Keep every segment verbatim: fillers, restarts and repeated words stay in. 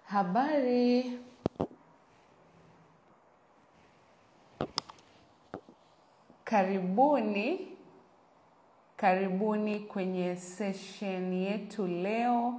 Habari. Karibuni. Karibuni kwenye session yetu leo.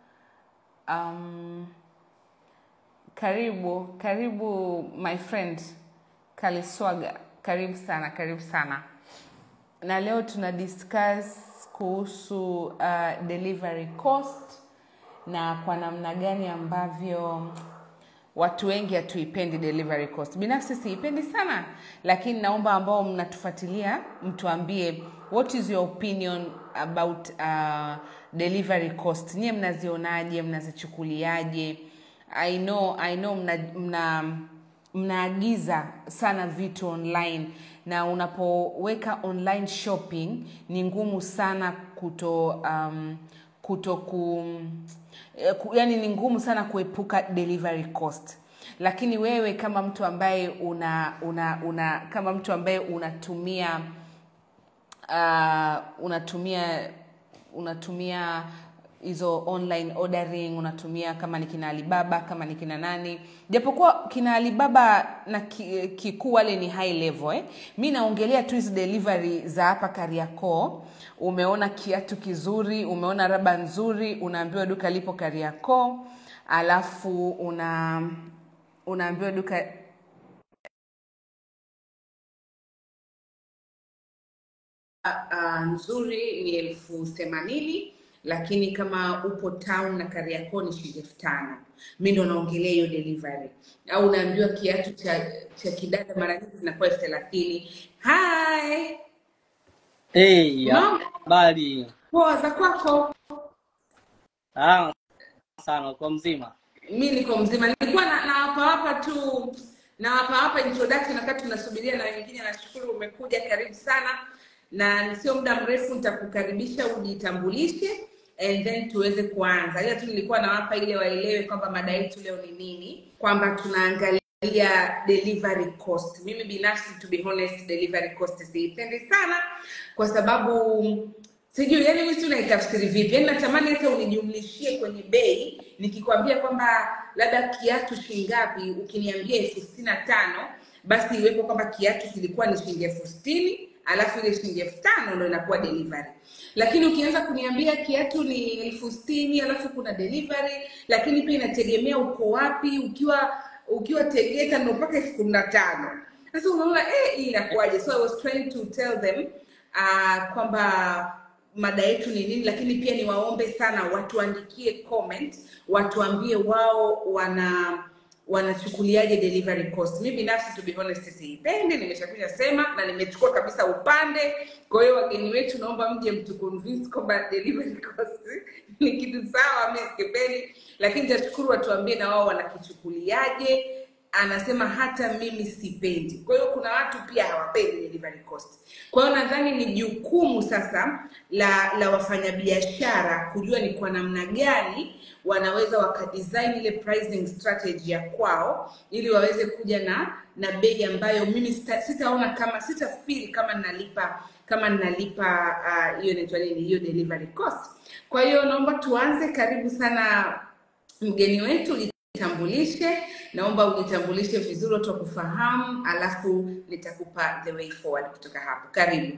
Um, karibu, karibu my friend Kaliswaga. Karibu sana, karibu sana. Na leo tuna discuss kuhusu uh, delivery cost na kwa namna gani ambavyo watu wengi hatuipendi delivery cost. Binafsi siipendi sana, lakini naomba ambao mnatufuatilia mtuambie what is your opinion about uh, delivery cost. Nyie mnazionaje, mnazichukuliaje? I know I know mna, mna mnaagiza sana vitu online, na unapoweka online shopping ni ngumu sana kuto um, kuto ku yani ni ngumu sana kuepuka delivery cost. Lakini wewe kama mtu ambaye una una una kama mtu ambaye unatumia uh, unatumia unatumia hizo online ordering, unatumia kama ni kina Alibaba, kama ni kina nani, japokuwa kina Alibaba na Kikuu wale ni high level eh. Mimi naongelea tu hizo delivery za hapa Kariakoo. Umeona kiatu kizuri, umeona raba nzuri, unaambiwa duka lipo Kariakoo, alafu una unaambiwa duka uh, nzuri ni elfu themanini, lakini kama upo town na Kariakoo ni shilingi elfu tano. Mimi ndo naongelea hiyo delivery. Au unaambiwa kiatu cha cha kidada mara nyingi zinakuwa elfu thelathini. Hi. Hey, habari. Poa, za kwako? Ah, sana kwa mzima. Mimi niko mzima. Nilikuwa na hapa hapa tu na hapa hapa introduction wakati tunasubiria na wengine. Nashukuru umekuja, karibu sana. Na sio muda mrefu nitakukaribisha ujitambulishe and then tuweze kuanza. Ila tu nilikuwa nawapa ile waelewe kwamba mada yetu leo ni nini, kwamba tunaangalia delivery cost. Mimi binafsi, to be honest, delivery cost siipendi sana kwa sababu sijui yani mimi tunaitafsiri vipi. Yaani natamani hata unijumlishie kwenye bei, nikikwambia kwamba labda kiatu shilingi ngapi, ukiniambia elfu sitini na tano, basi iwepo kwamba kiatu kilikuwa ni shilingi elfu sitini, alafu ile shilingi elfu tano ndio inakuwa delivery. Lakini ukianza kuniambia kiatu ni elfu sitini alafu kuna delivery, lakini pia inategemea uko wapi. Ukiwa ukiwa Tegeta ndio mpaka elfu kumi na tano. Sasa unaona eh hii inakuaje? So I was trying to tell them uh, kwamba mada yetu ni nini, lakini pia niwaombe sana watuandikie comment, watuambie wao wana wanachukuliaje delivery cost. Mimi binafsi, to be honest, siipendi, nimeshakuja sema na nimechukua kabisa upande. Kwa hiyo wageni wetu naomba mje mtu convince kwamba delivery cost ni kitu sawa, mimi sipendi, lakini nitashukuru watuambie na wao wanakichukuliaje. Anasema hata mimi sipendi. Kwa hiyo kuna watu pia hawapendi delivery cost. Kwa hiyo nadhani ni jukumu sasa la la wafanyabiashara kujua ni kwa namna gani wanaweza wakadesign ile pricing strategy ya kwao ili waweze kuja na na bei ambayo mimi sita, sitaona kama sita feel kama ninalipa kama ninalipa hiyo uh, inaitwa nini, hiyo delivery cost. Kwa hiyo naomba tuanze. Karibu sana mgeni wetu, jitambulishe. Naomba ujitambulishe vizuri watu kufahamu, alafu nitakupa the way forward kutoka hapo. Karibu.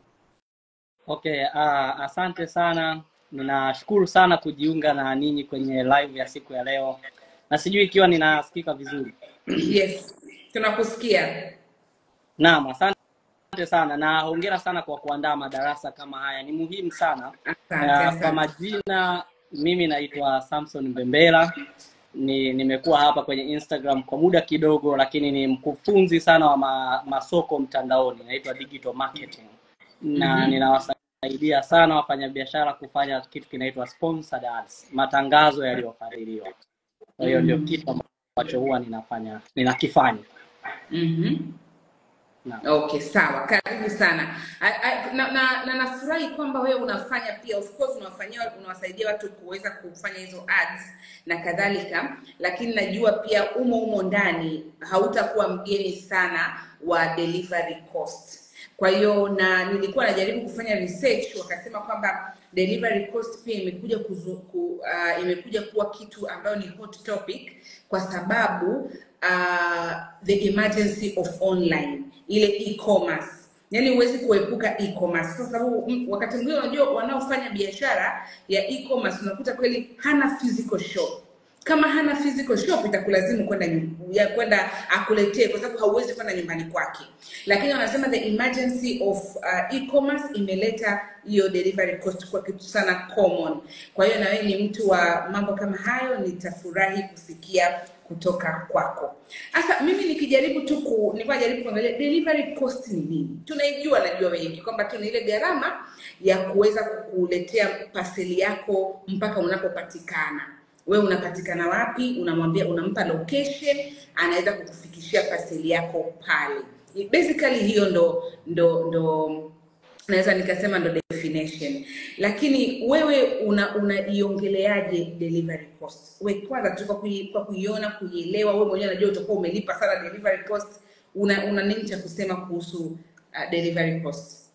Okay, uh, asante sana. Ninashukuru sana kujiunga na ninyi kwenye live ya siku ya leo. Na sijui ikiwa ninasikika vizuri. Yes, tunakusikia. Naam, asante sana na hongera sana kwa kuandaa madarasa kama haya. Ni muhimu sana. Asante. Uh, kwa majina mimi naitwa Samson Mbembela. Ni nimekuwa hapa kwenye Instagram kwa muda kidogo, lakini ni mkufunzi sana wa ma, masoko mtandaoni. Naitwa digital marketing. Na mm-hmm. ninawasaidia sana wafanyabiashara kufanya kitu kinaitwa sponsored ads, matangazo yaliyofadhiliwa. Kwa hiyo ndio kitu ambacho huwa ninafanya, ninakifanya. Mhm. Na. Okay, sawa. Karibu sana. I, I, na na, na nafurahi kwamba wewe unafanya pia, of course unawafanyia unawasaidia watu kuweza kufanya hizo ads na kadhalika, lakini najua pia umo umo ndani hautakuwa mgeni sana wa delivery cost. Kwa hiyo na nilikuwa najaribu kufanya research, wakasema kwamba delivery cost pia imekuja kuzu, ku, uh, imekuja kuwa kitu ambayo ni hot topic kwa sababu uh, the emergency of online, ile e-commerce. Yaani huwezi kuepuka e-commerce kwa sababu wakati mwingine unajua wanaofanya biashara ya e-commerce unakuta kweli hana physical shop. Kama hana physical shop itakulazimu kwenda ya kwenda akuletee kwa sababu hauwezi kwenda nyumbani kwake. Lakini wanasema the emergency of uh, e-commerce imeleta hiyo delivery cost kwa kitu sana common. Kwa hiyo na wewe ni mtu wa mambo kama hayo, nitafurahi kusikia kutoka kwako. Sasa mimi nikijaribu tu ku nilikuwa jaribu kuangalia delivery cost ni nini. Tunaijua, najua wengi kwamba tuna ile gharama ya kuweza kukuletea parcel yako mpaka unapopatikana. Wewe unapatikana wapi, unamwambia, unampa location, anaweza kukufikishia parcel yako pale. Basically hiyo ndo ndo ndo naweza nikasema ndo definition. Lakini wewe una unaiongeleaje delivery cost? Wewe kwanza tu kwa kui, kwa kuiona, kuielewa, wewe mwenyewe unajua utakuwa umelipa sana delivery cost, una una nini cha kusema kuhusu uh, delivery cost?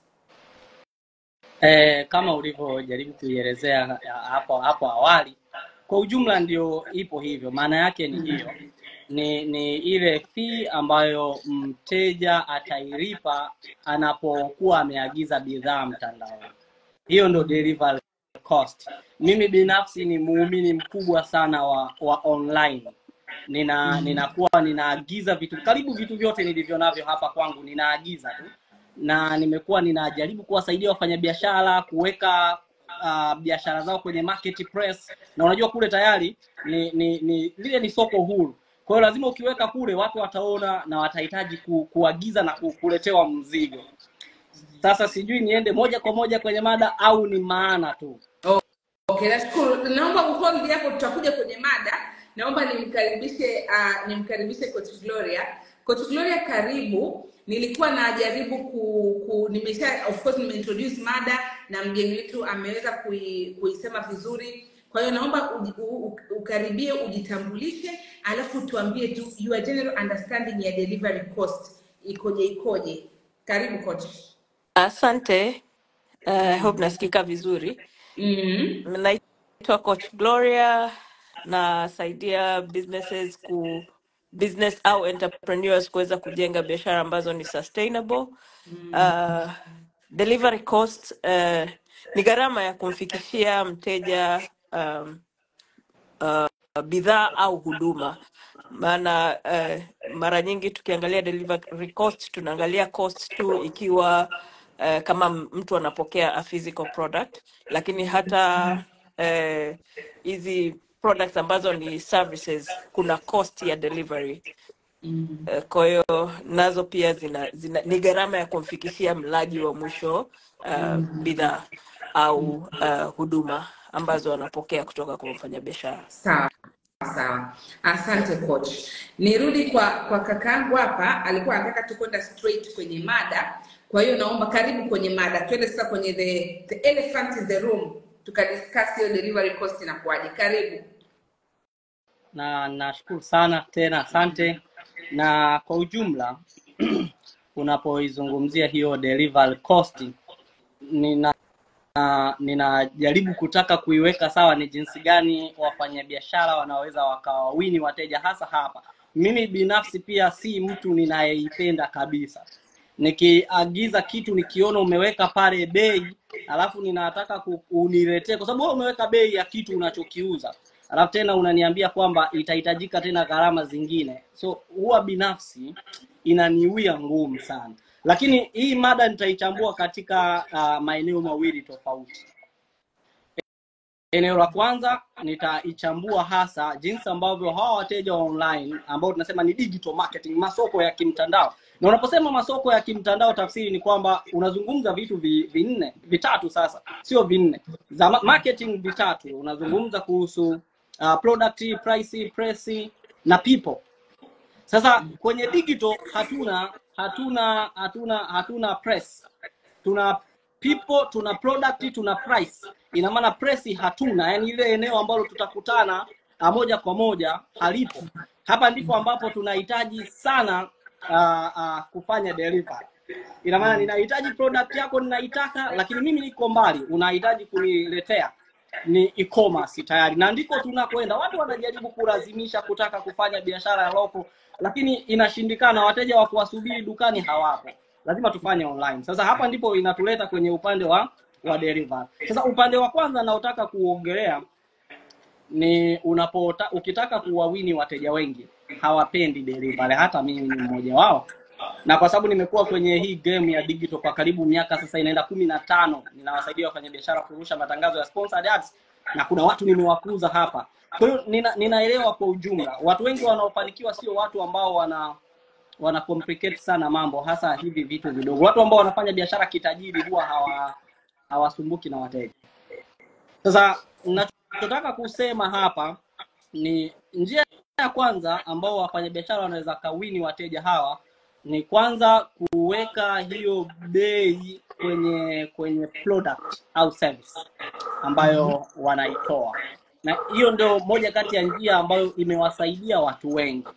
Eh, kama ulivyojaribu kuielezea hapo hapo awali, kwa ujumla ndio ipo hivyo. Maana yake ni hiyo, ni ni ile fee ambayo mteja atailipa anapokuwa ameagiza bidhaa mtandaoni. Hiyo ndio delivery cost. Mimi binafsi ni muumini mkubwa sana wa, wa online. Nina ninakuwa ninaagiza vitu, karibu vitu vyote nilivyo navyo hapa kwangu ninaagiza tu. Na nimekuwa ninajaribu kuwasaidia wafanyabiashara kuweka uh, biashara zao kwenye marketplace, na unajua kule tayari ni ni, ni lile ni soko huru. Kwa hiyo lazima ukiweka kule watu wataona na watahitaji ku, kuagiza na ku, kuletewa mzigo. Sasa sijui niende moja kwa moja kwenye mada au ni maana tu. Oh, okay, nashukuru. Naomba uhold hapo, tutakuja kwenye mada. Naomba nimkaribishe uh, nimkaribishe Coach Gloria. Coach Gloria, karibu. Nilikuwa najaribu ku, ku nimesha of course nimeintroduce mada na mgeni wetu ameweza kui, kuisema vizuri. Kwa hiyo naomba uji, u, u, ukaribie, ujitambulishe, alafu tuambie tu your general understanding ya delivery cost ikoje ikoje. Karibu Coach. Asante. Uh, hope nasikika vizuri. Mhm. Naitwa Coach Gloria, nasaidia businesses ku business au entrepreneurs kuweza kujenga biashara ambazo ni sustainable. Uh, delivery cost uh, ni gharama ya kumfikishia mteja um, uh, bidhaa au huduma. Maana uh, mara nyingi tukiangalia delivery cost tunaangalia cost tu ikiwa uh, kama mtu anapokea a physical product, lakini hata hizi uh, products ambazo ni services kuna cost ya delivery. Uh, kwa hiyo nazo pia zina, zina ni gharama ya kumfikishia mlaji wa mwisho uh, bidhaa au uh, huduma ambazo anapokea kutoka kwa mfanyabiashara. Sawa sawa, asante Coach. Nirudi kwa kwa kakangu hapa, alikuwa anataka tu kwenda straight kwenye mada. Kwa hiyo naomba karibu kwenye mada. Twende sasa kwenye the the elephant in the room, tukadiscuss hiyo delivery cost na kuaje. Karibu. Na nashukuru sana tena, asante. Na kwa ujumla unapoizungumzia hiyo delivery cost, nina Uh, ninajaribu kutaka kuiweka sawa ni jinsi gani wafanyabiashara wanaweza wakawawini wateja, hasa hapa. Mimi binafsi pia si mtu ninayeipenda kabisa. Nikiagiza kitu nikiona umeweka pale bei, alafu ninataka uniletee kwa sababu wewe umeweka bei ya kitu unachokiuza, alafu tena unaniambia kwamba itahitajika tena gharama zingine. So huwa binafsi inaniwia ngumu sana. Lakini hii mada nitaichambua katika uh, maeneo mawili tofauti. Eneo la kwanza nitaichambua hasa jinsi ambavyo hawa wateja wa online ambao tunasema ni digital marketing, masoko ya kimtandao. Na unaposema masoko ya kimtandao, tafsiri ni kwamba unazungumza vitu vinne, vitatu sasa, sio vinne. Za marketing vitatu, unazungumza kuhusu uh, product, price, price na people. Sasa kwenye digital hatuna hatuna hatuna hatuna press. Tuna people, tuna product, tuna price. Ina maana press hatuna, yani ile eneo ambalo tutakutana moja kwa moja halipo. Hapa ndipo ambapo tunahitaji sana uh, uh, kufanya delivery. Ina maana ninahitaji product yako ninaitaka, lakini mimi niko mbali, unahitaji kuniletea ni e-commerce tayari. Na ndiko tunakwenda. Watu wanajaribu kulazimisha kutaka kufanya biashara ya local, lakini inashindikana, wateja wa kuwasubiri dukani hawapo. Lazima tufanye online. Sasa hapa ndipo inatuleta kwenye upande wa wa delivery. Sasa upande wa kwanza naotaka kuongelea ni unapota ukitaka kuwawini wateja wengi hawapendi delivery. Hata mimi ni mmoja wao. Na kwa sababu nimekuwa kwenye hii game ya digital kwa karibu miaka sasa inaenda kumi na tano, ninawasaidia wafanyabiashara kurusha matangazo ya sponsored ads, na kuna watu nimewakuza hapa. Kwa hiyo nina, ninaelewa kwa ujumla watu wengi wanaofanikiwa sio watu ambao wana wana complicate sana mambo, hasa hivi vitu vidogo. Watu ambao wanafanya biashara kitajiri huwa hawa hawasumbuki na wateja. Sasa ninachotaka kusema hapa ni njia ya kwanza ambao wafanyabiashara wanaweza kawini wateja hawa ni kwanza kuweka hiyo bei kwenye kwenye product au service ambayo wanaitoa. Na hiyo ndio moja kati ya njia ambayo imewasaidia watu wengi.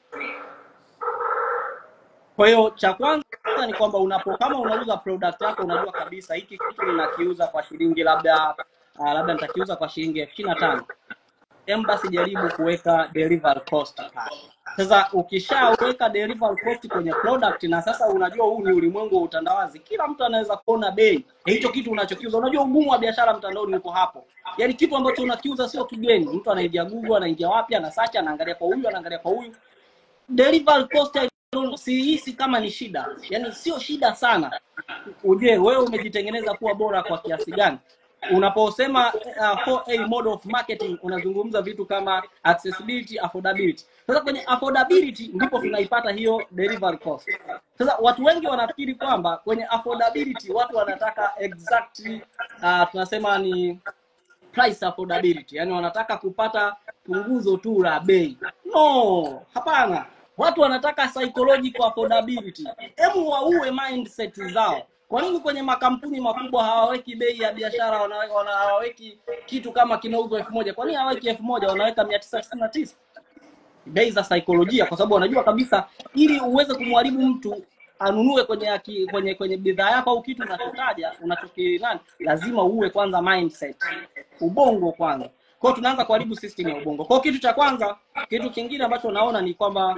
Kwa hiyo cha kwanza ni kwamba unapo kama unauza product yako unajua kabisa hiki kitu ninakiuza kwa shilingi labda uh, labda nitakiuza kwa shilingi elfu ishirini na tano. Em basi jaribu kuweka delivery cost pale. Sasa ukishaweka delivery cost kwenye product na sasa unajua huu ni ulimwengu wa utandawazi, kila mtu anaweza kuona bei hicho kitu unachokiuza. Unajua ugumu wa biashara mtandaoni uko hapo. Yaani kitu ambacho unakiuza sio kigeni. Mtu anaingia Google, anaingia wapi, ana search, anaangalia kwa huyu, anaangalia kwa huyu. Delivery cost sihisi kama ni shida. Yaani sio shida sana. Uje wewe umejitengeneza kuwa bora kwa kiasi gani? Unaposema uh, four A model of marketing unazungumza vitu kama accessibility, affordability. Sasa kwenye affordability ndipo tunaipata hiyo delivery cost. Sasa watu wengi wanafikiri kwamba kwenye affordability watu wanataka exactly uh, tunasema ni price affordability. Yaani wanataka kupata punguzo tu la bei. No, hapana. Watu wanataka psychological affordability. Hebu waue mindset zao. Kwa nini kwenye makampuni makubwa hawaweki bei ya biashara, hawaweki kitu kama kinauzwa elfu moja? Kwa nini hawaweki elfu moja wanaweka mia tisa tisini na tisa? Bei za saikolojia, kwa sababu wanajua kabisa ili uweze kumharibu mtu anunue kwenye aki, kwenye kwenye bidhaa yako au kitu unachotaja, unachokinani, lazima uwe kwanza mindset. Ubongo kwanza. Kwa hiyo tunaanza kuharibu system ya ubongo. Kwa hiyo kitu cha kwanza, kitu kingine ambacho naona ni kwamba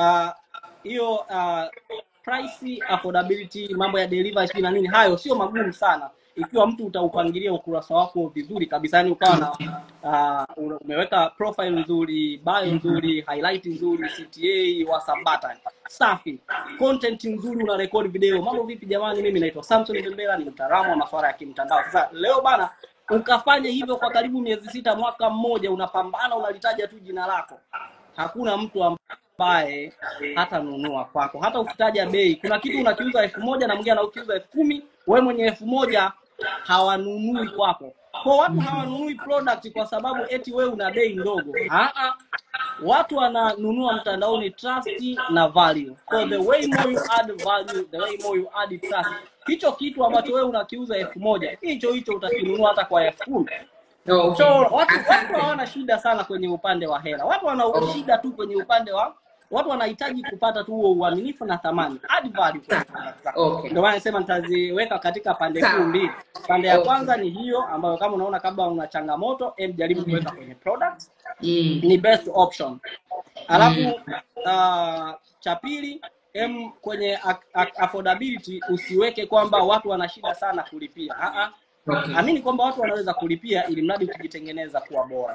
hiyo uh, uh, price, affordability, mambo ya delivery na nini, hayo sio magumu sana ikiwa mtu utaupangilia ukurasa wako vizuri kabisa. Yani ukawa na uh, umeweka profile nzuri, bio nzuri, highlight nzuri, C T A, WhatsApp button safi, content nzuri, una record video. Mambo vipi jamani, mimi naitwa Samson Mbembela, ni mtaalamu wa masuala ya kimtandao. Sasa leo bana ukafanya hivyo kwa karibu miezi sita, mwaka mmoja, unapambana, unalitaja tu jina lako, hakuna mtu ambaye hata nunua kwako. Hata ukitaja bei, kuna kitu unakiuza elfu moja na mwingine anaukiuza elfu kumi, wewe mwenye elfu moja hawanunui kwako. Kwa watu hawanunui product kwa sababu eti wewe una bei ndogo. Ah ah. Watu wananunua mtandaoni trust na value. So the way more you add value, the way more you add trust. Hicho kitu ambacho wewe unakiuza elfu moja, hicho hicho utakinunua hata kwa elfu kumi. Okay. So watu watu hawana shida sana kwenye upande wa hela. Watu wana okay. shida tu kwenye upande wa watu wanahitaji kupata tu huo uaminifu na thamani, add value. Okay. Ndio maana nasema nitaziweka katika pande kuu mbili. Pande ya okay. kwanza ni hiyo ambayo kama unaona kabla una changamoto, em jaribu kuweka mm. kwenye product. Mm. Ni best option. Alafu mm. uh, cha pili, em kwenye affordability usiweke kwamba watu wana shida sana kulipia. Ah ah. Okay. Amini kwamba watu wanaweza kulipia ili mradi ukijitengeneza kuwa bora.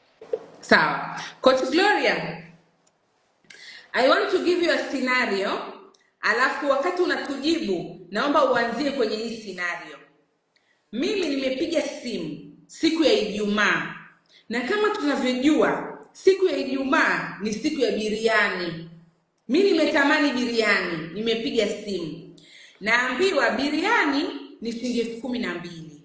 Sawa. Coach Gloria, I want to give you a scenario, alafu wakati unatujibu naomba uanzie kwenye hii scenario. Mimi nimepiga simu siku ya Ijumaa, na kama tunavyojua siku ya Ijumaa ni siku ya biriani. Mimi nimetamani biriani, nimepiga simu. Naambiwa biriani ni shilingi elfu kumi na mbili.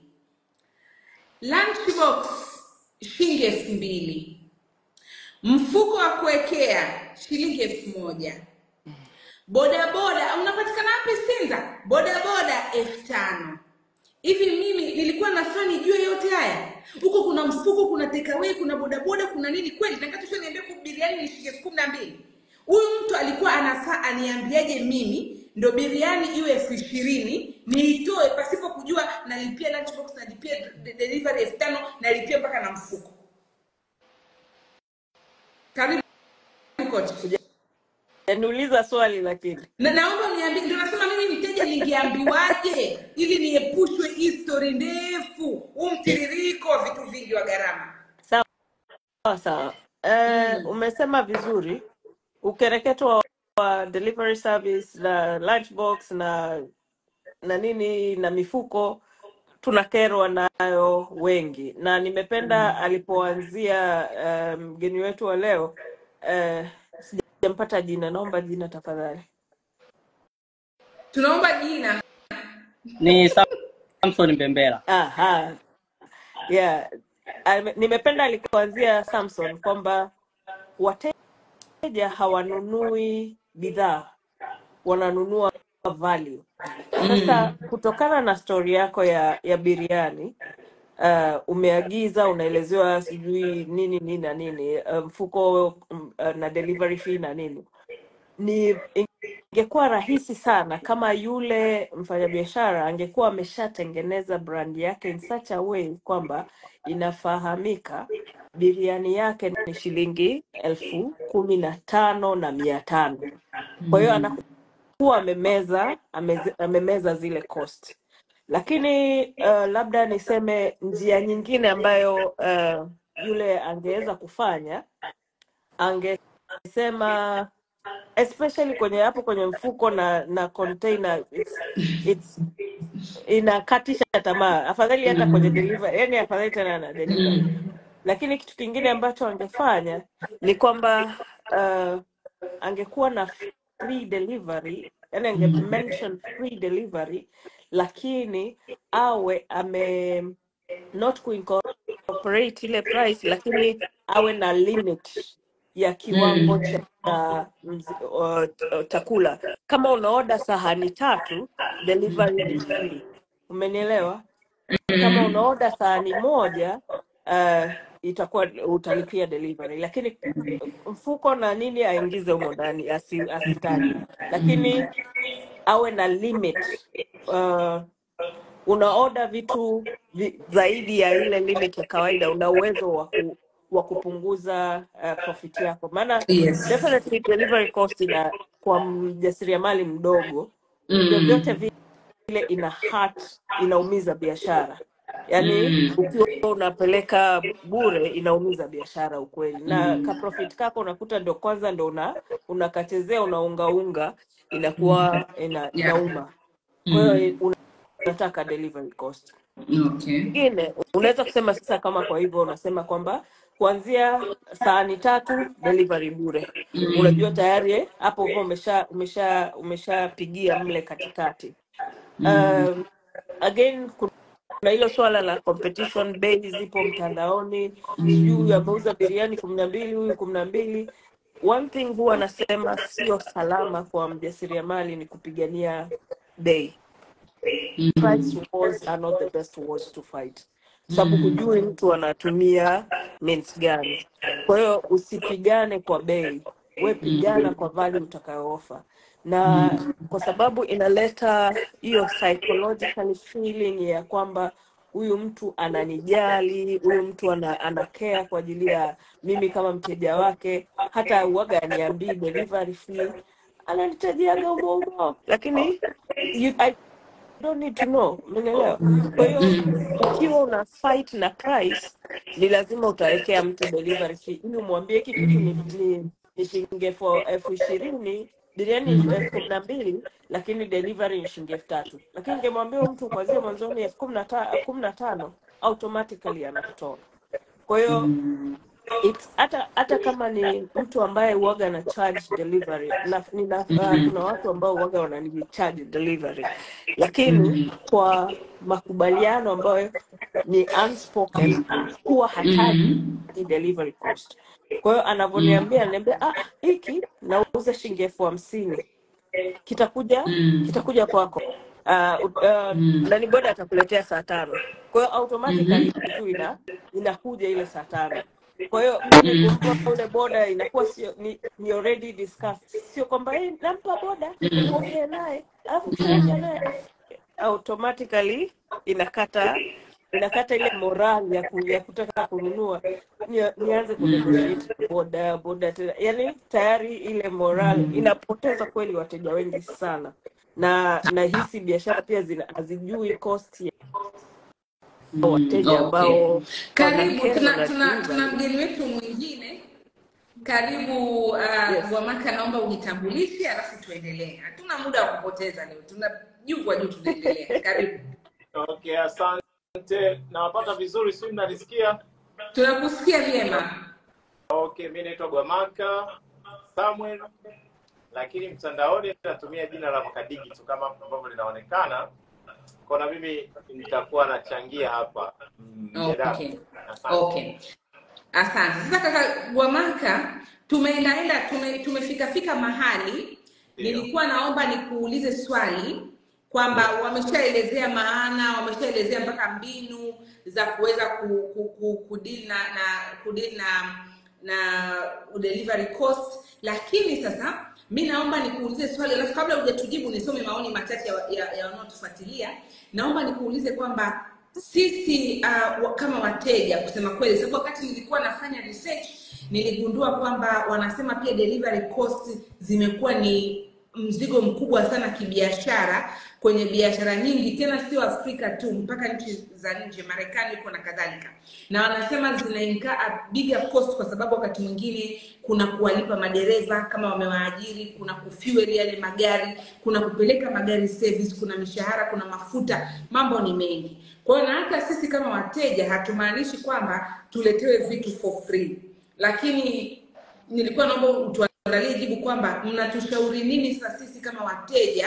Lunchbox shilingi elfu mbili. Mfuko wa kuwekea shilingi elfu moja. Boda boda unapatikana wapi Sinza? Boda boda elfu tano. Hivi mimi nilikuwa nafanya juu yote haya. Huko kuna mfuko, kuna takeaway, kuna boda boda, kuna nini kweli? Nataka tu niambie kwa biriani ni shilingi elfu kumi na mbili. Huyu mtu alikuwa anafaa aniambiaje mimi ndo biriani iwe elfu ishirini, niitoe pasipo kujua nalipia lunchbox, nalipia delivery elfu tano, nalipia mpaka na mfuko. Karibu coach. Niuliza swali lakini. Na naomba niambie, ndio nasema mimi mteja ningeambiwaje ili niepushwe history ndefu, umtiririko vitu vingi wa gharama. Sawa sawa. Eh, mm. Umesema vizuri. Ukereketo wa delivery service na lunchbox na na nini na mifuko tunakerwa nayo wengi, na nimependa alipoanzia mgeni um, wetu wa leo. Uh, sijampata jina, naomba jina tafadhali. Tunaomba jina. Ni Samson Mbembela. Aha. Yeah. Nimependa alipoanzia Samson kwamba wateja hawanunui bidhaa, wananunua value. Sasa kutokana na story yako ya ya biriani, uh, umeagiza, unaelezewa sijui nini nini na nini, mfuko um, uh, na delivery fee na nini. Ni ingekuwa rahisi sana kama yule mfanyabiashara angekuwa ameshatengeneza brand yake in such a way kwamba inafahamika biriani yake ni shilingi elfu kumi na tano na mia tano. Kwa hiyo anakuwa amemeza ameze, amemeza zile cost. Lakini uh, labda niseme njia nyingine ambayo uh, yule angeweza kufanya, angesema especially kwenye hapo kwenye mfuko na na container, it's, it's inakatisha tamaa. Afadhali hata kwenye delivery, yani afadhali tena na delivery. Lakini kitu kingine ambacho angefanya ni kwamba uh, angekuwa na free delivery, yani ange mention free delivery, lakini awe ame not kuincorporate ile price, lakini awe na limit ya kiwango cha uh, chakula. Kama una order sahani tatu, delivery ni free. Umenielewa? Kama una order sahani moja, uh, itakuwa utalipia delivery. Lakini mfuko na nini aingize humo ndani, asi, asitaje. Lakini awe na limit. Uh, una order vitu vi, zaidi ya ile limit ya kawaida, una uwezo wa ku, wa kupunguza uh, profit yako. Maana yes, definitely delivery cost ina kwa mjasiriamali mdogo mm. vyote vile ina hurt, inaumiza biashara. Yaani mm. ukiwa unapeleka bure inaumiza biashara ukweli. Na mm. ka profit kako unakuta ndio kwanza ndio una unakachezea unaunga unga, inakuwa ina, inauma. Kwa hiyo mm. unataka delivery cost. Okay. Ingine unaweza kusema sasa, kama kwa hivyo unasema kwamba kuanzia sahani tatu delivery bure. Mm. Unajua tayari hapo umesha umesha umeshapigia mle katikati. Mm. Um, again kuna hilo swala la competition, bei zipo mtandaoni. Sijui yameuza biriani kumi na mbili, huyu kumi na mbili. One thing huwa nasema sio salama kwa mjasiriamali ni kupigania bei. Price wars are not the best wars to fight. Sababu hujui mtu anatumia means gani. Kwa hiyo usipigane kwa bei, wewe pigana kwa value utakayooffer. Na kwa sababu inaleta hiyo psychological feeling ya kwamba huyu mtu ananijali, huyu mtu ana, ana care kwa ajili ya mimi kama mteja wake. Hata uwaga aniambie delivery fee, ananitajiaga umo umo, lakini you, I don't need to know. Umeelewa? Kwa hiyo ukiwa una fight na price, ni lazima utawekea mtu delivery fee ili umwambie kitu ni ni, ni shilingi elfu ishirini, biriani elfu kumi na mbili, lakini delivery ni shilingi elfu tatu. Lakini ungemwambia mtu kwanza mwanzoni elfu kumi na tano, automatically anakutoa. Kwa hiyo it's hata hata kama ni mtu ambaye huaga na charge delivery, na nina uh, kuna watu ambao huaga wanani charge delivery, lakini kwa makubaliano ambayo ni unspoken huwa hataji delivery cost. Kwa hiyo anavoniambia ananiambia ah hiki nauza shilingi elfu hamsini, kitakuja kitakuja kwako. Uh, uh, nani boda atakuletea saa tano. Kwa hiyo automatically kitu ina inakuja ile saa tano. Kwa hiyo mimi kumpa ule boda inakuwa sio ni, ni already discussed. Sio kwamba hey, nampa boda ongea naye alafu kishaongea naye automatically inakata inakata ile morali ya, ku, ya kutaka kununua. Ni, nianze kunegotiate boda boda tena. Yaani tayari ile morali inapoteza kweli wateja wengi sana. Na na hisi biashara pia zina hazijui cost ya wateja ambao okay. Karibu tuna tuna, tuna mgeni wetu mwingine. Karibu uh, yes. Gwamaka, naomba ujitambulishe alafu tuendelee. Hatuna muda wa kupoteza leo. Tuna juu kwa juu tunaendelea. Karibu. Okay, asante. Nawapata vizuri, si mnanisikia? Tunakusikia vyema. Okay, mimi naitwa Gwamaka Samuel, lakini mtandaoni natumia jina la Makadigi tu kama ambavyo linaonekana. Kwa na mimi nitakuwa nachangia hapa. Okay. Okay. Asante. Sasa kaka Gwamaka, tumeendaenda tume, tumefika fika mahali. Dio. Nilikuwa naomba nikuulize swali kwamba wameshaelezea maana, wameshaelezea mpaka mbinu za kuweza ku, ku, ku, kudili na na kudili na na delivery cost, lakini sasa mimi naomba nikuulize swali, alafu kabla hujatujibu nisome maoni machache ya, ya, ya wanaotufuatilia. Naomba nikuulize kwamba sisi uh, kama wateja, kusema kweli, sababu wakati nilikuwa nafanya research niligundua kwamba wanasema pia delivery cost zimekuwa ni mzigo mkubwa sana kibiashara kwenye biashara nyingi, tena sio Afrika tu, mpaka nchi za nje, Marekani huko na kadhalika. Na wanasema zinainka a bigger cost kwa sababu wakati mwingine kuna kuwalipa madereva kama wamewaajiri, kuna kufuel yale magari, kuna kupeleka magari service, kuna mishahara, kuna mafuta, mambo ni mengi. Kwa hiyo na hata sisi kama wateja hatumaanishi kwamba tuletewe vitu for free. Lakini nilikuwa naomba utuandalie jibu kwamba mnatushauri nini sasa sisi kama wateja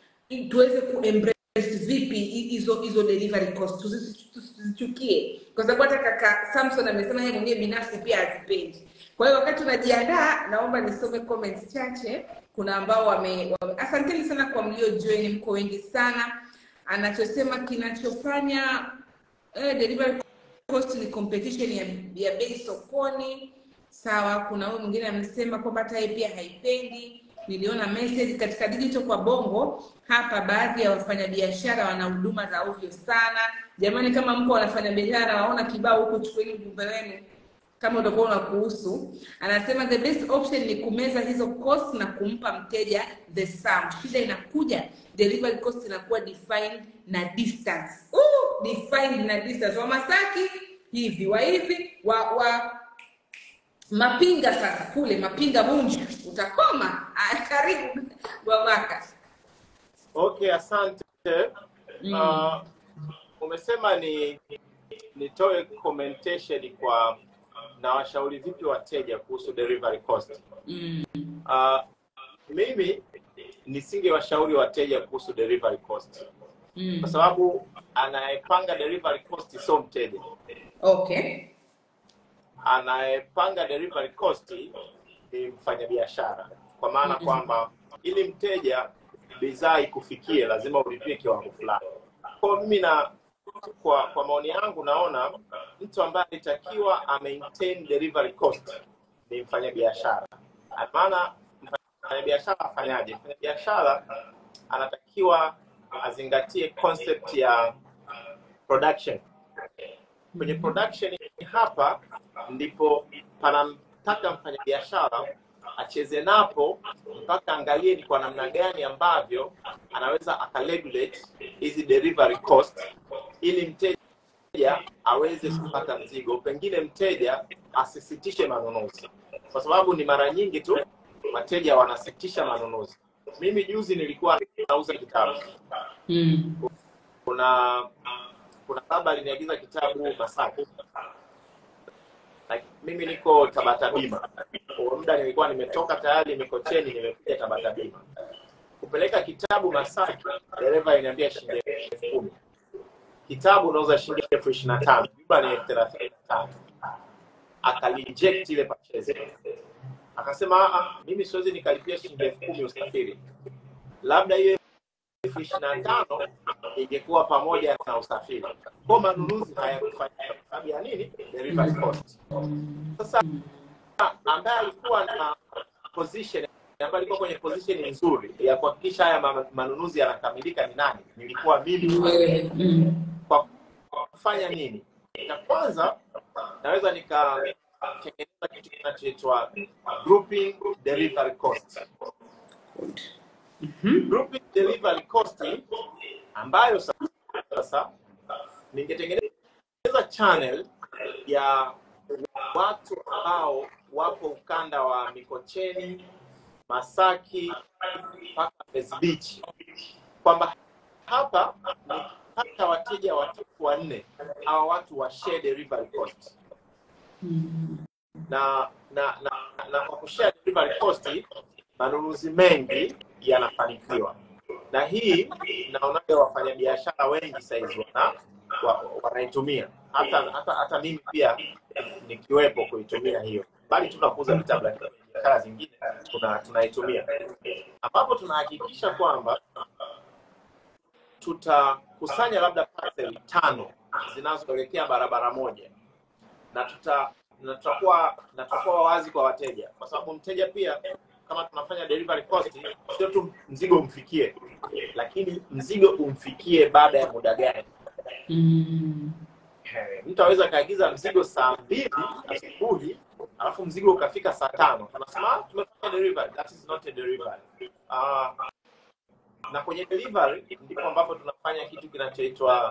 tuweze kuembrace vipi hizo hizo delivery cost, tusichukie, kwa sababu hata kaka Samson amesema yeye mwenyewe binafsi pia hazipendi. Kwa hiyo wakati tunajiandaa, naomba nisome comments chache. Kuna ambao wame, wame asanteni sana kwa mlio join, mko wengi sana. Anachosema kinachofanya eh, delivery cost ni competition ya, ya bei sokoni. Sawa. Kuna huyu mwingine amesema kwamba hata yeye pia haipendi. Niliona message katika digital kwa Bongo hapa, baadhi ya wafanyabiashara wana huduma za ovyo sana. Jamani, kama mko wanafanya biashara waona kibao huko, chukueni ujumbe wenu kama utakuwa unakuhusu. Anasema the best option ni kumeza hizo cost na kumpa mteja the sum. Shida inakuja delivery cost inakuwa defined na distance. Uh, defined na distance. Wa Masaki hivi, wa hivi, wa wa Mapinga sasa kule Mapinga Bunju utakoma. Karibu Gwamaka. Okay, asante. Mm. Uh, umesema ni nitoe commentation kwa na washauri vipi wateja kuhusu delivery cost. Mm. Uh, mimi nisinge washauri wateja kuhusu delivery cost. Mm. Kwa sababu anayepanga delivery cost sio mteja. Okay. Anayepanga delivery cost ni mfanyabiashara. Kwa maana mm -hmm. kwamba ili mteja bidhaa ikufikie lazima ulipie kiwango fulani. Kwa mimi na kwa kwa maoni yangu naona mtu ambaye anatakiwa maintain delivery cost ni mfanyabiashara. Maana mfanyabiashara afanyaje? Mfanyabiashara anatakiwa azingatie concept ya production. Kwenye production hapa ndipo panamtaka mfanyabiashara acheze napo mpaka angalie ni kwa namna gani ambavyo anaweza akaregulate hizi delivery cost ili mteja aweze kupata mzigo, pengine mteja asisitishe manunuzi. Kwa sababu ni mara nyingi tu wateja wanasitisha manunuzi. Mimi juzi nilikuwa nauza kitabu. Mm. Kuna kuna baba aliniagiza kitabu Masaki. Like, mimi niko Tabata Bima. Kwa muda nilikuwa nimetoka tayari Mikocheni, nimekuja Tabata Bima. Kupeleka kitabu Masaki, dereva aliniambia shilingi elfu kumi. Kitabu unauza shilingi elfu ishirini na tano, jumla ni elfu thelathini na tano. Akaleject ile purchase. Akasema, "Ah, mimi siwezi nikalipia shilingi elfu kumi usafiri. Labda hiyo elfu ishirini na tano ingekuwa pamoja na usafiri." Kwa manunuzi hayakufanyika. sababu ya nini? Delivery cost. Sasa ambaye alikuwa na position ambaye alikuwa kwenye position nzuri ya kuhakikisha haya manunuzi yanakamilika ni nani? Nilikuwa mimi. Kwa kufanya nini? Na kwanza naweza nikatengeneza kitu kinachoitwa grouping delivery cost. Mm-hmm. Grouping delivery cost ambayo sasa ningetengeneza channel ya watu ambao wapo ukanda wa Mikocheni, Masaki, mpaka Mbezi Beach, kwamba hapa nikipata wateja watatu wanne, hawa watu wa share delivery cost. Mm-hmm. na na na, na kwa kushare delivery cost manunuzi mengi yanafanikiwa. Na hii naonaga wafanyabiashara wengi saizi wana wanaitumia, hata hata hata mimi pia nikiwepo kuitumia hiyo, bali tunakuza vitabu la biashara zingine tuna tunaitumia, ambapo tunahakikisha kwamba tutakusanya labda parcel tano zinazoelekea barabara moja, na tuta na tutakuwa na tutakuwa wazi kwa wateja, kwa sababu mteja pia, kama tunafanya delivery cost, sio tu mzigo umfikie, lakini mzigo umfikie baada ya muda gani. Mm. Mtu aweza kaagiza mzigo saa mbili asubuhi alafu mzigo ukafika saa tano. Tunasema tumefanya delivery. That is not a delivery. Uh, na kwenye delivery ndipo ambapo tunafanya kitu kinachoitwa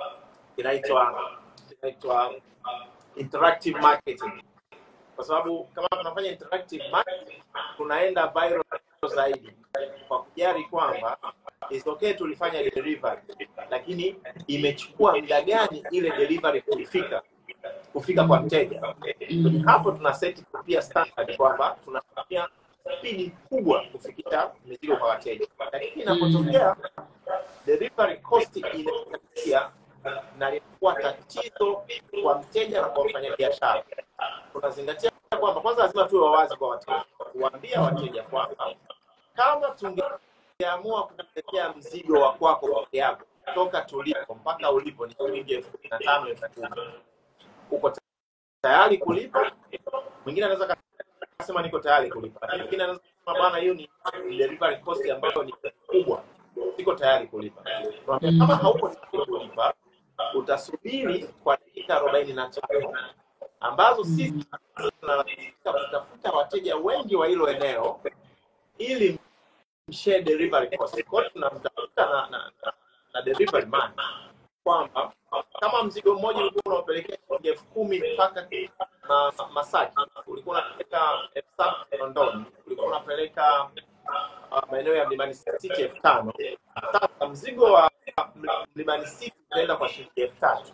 kinaitwa kinaitwa interactive marketing. Kwa sababu kama tunafanya interactive marketing, tunaenda viral zaidi, kwa kujali kwamba is okay tulifanya delivery, lakini imechukua muda gani ile delivery kufika kufika kwa mteja. Hapo tuna set pia standard kwamba tunafanya speed kubwa kufikisha mizigo kwa wateja. Lakini inapotokea delivery cost inafikia na ilikuwa tatizo kwa mteja na kwa mfanyabiashara, tunazingatia kwamba kwanza lazima tuwe wazi kwa wateja, kuambia wateja kwamba kama tungeamua kukuletea mzigo wa kwako peke yako toka tulipo mpaka ulipo ni shilingi elfu kumi na tano elfu kumi, uko tayari kulipa? Mwingine anaweza kusema niko tayari kulipa, mwingine anaweza kusema bwana, hiyo ni delivery cost ambayo ni kubwa, siko tayari kulipa. Kama hauko tayari kulipa, utasubiri kwa dakika arobaini na tano ambazo sisi tunalazimika kutafuta wateja wengi wa hilo eneo ili share delivery cost. Kwa hiyo tunamtafuta na, na, na, na delivery man kwamba kama mzigo mmoja ulikuwa unapelekea shilingi elfu kumi mpaka ma, Masaki, ulikuwa unapeleka elfu saba London, ulikuwa unapeleka uh, maeneo ya Mlimani City elfu tano. Sasa mzigo wa Mlimani City utaenda kwa shilingi elfu tatu.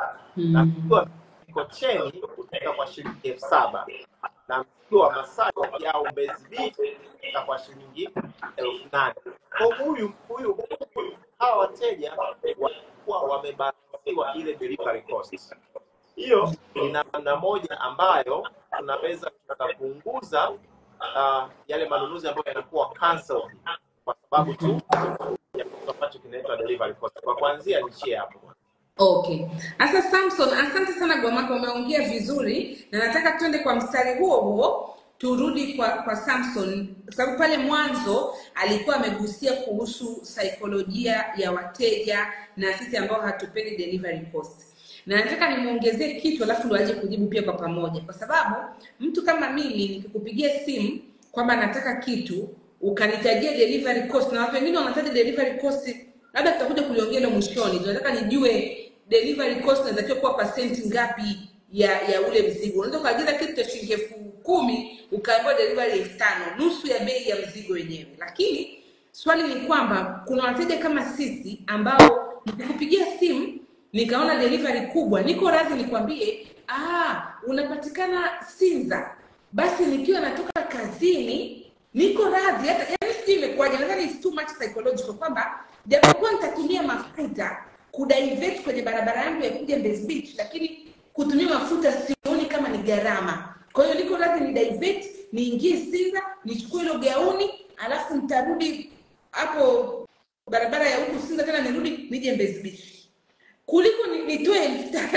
Na mzigo wa Mikocheni utaenda kwa shilingi elfu saba. Na mzigo wa Masaki au Mbezi Beach utaenda kwa shilingi elfu nane. Kwa huyu huyu hawa wateja walikuwa wamebakiwa ile delivery cost. Hiyo ni namna moja ambayo tunaweza tukapunguza uh, yale manunuzi ambayo yanakuwa cancel kwa sababu tu ya kitu ambacho kinaitwa delivery cost. Kwa kuanzia nichie hapo. Okay. Asa Samson, asante sana Gwamaka, umeongea vizuri, na nataka twende kwa mstari huo huo turudi kwa kwa Samson, sababu pale mwanzo alikuwa amegusia kuhusu saikolojia ya wateja na sisi ambao hatupendi delivery cost. Na nataka nimuongezee kitu alafu ndo aje kujibu pia kwa pamoja, kwa sababu mtu kama mimi nikikupigia simu kwamba nataka kitu ukanitajia delivery cost, na watu wengine wanataja delivery cost, labda tutakuja kuliongea leo mwishoni, tunataka nijue delivery cost inatakiwa kuwa percent ngapi ya ya ule mzigo. Unaweza kuagiza kitu cha shilingi elfu kumi ukaambiwa delivery elfu tano, nusu ya bei ya mzigo wenyewe. Lakini swali ni kwamba kuna wateja kama sisi ambao nikikupigia simu nikaona delivery kubwa, niko radhi nikwambie, ah, unapatikana Sinza, basi nikiwa natoka kazini niko radhi, hata yani sijui imekuwaje, nadhani it's too much psychological kwamba japokuwa nitatumia mafuta kudivert kwenye barabara yangu ya kuja Mbezi Beach, lakini kutumia mafuta sioni kama ni gharama. Kwa hiyo niko radhi ni divert, niingie Sinza, nichukue ile gauni, alafu nitarudi hapo barabara ya huku Sinza tena nirudi nije Mbezi Beach, kuliko nitoe elfu tano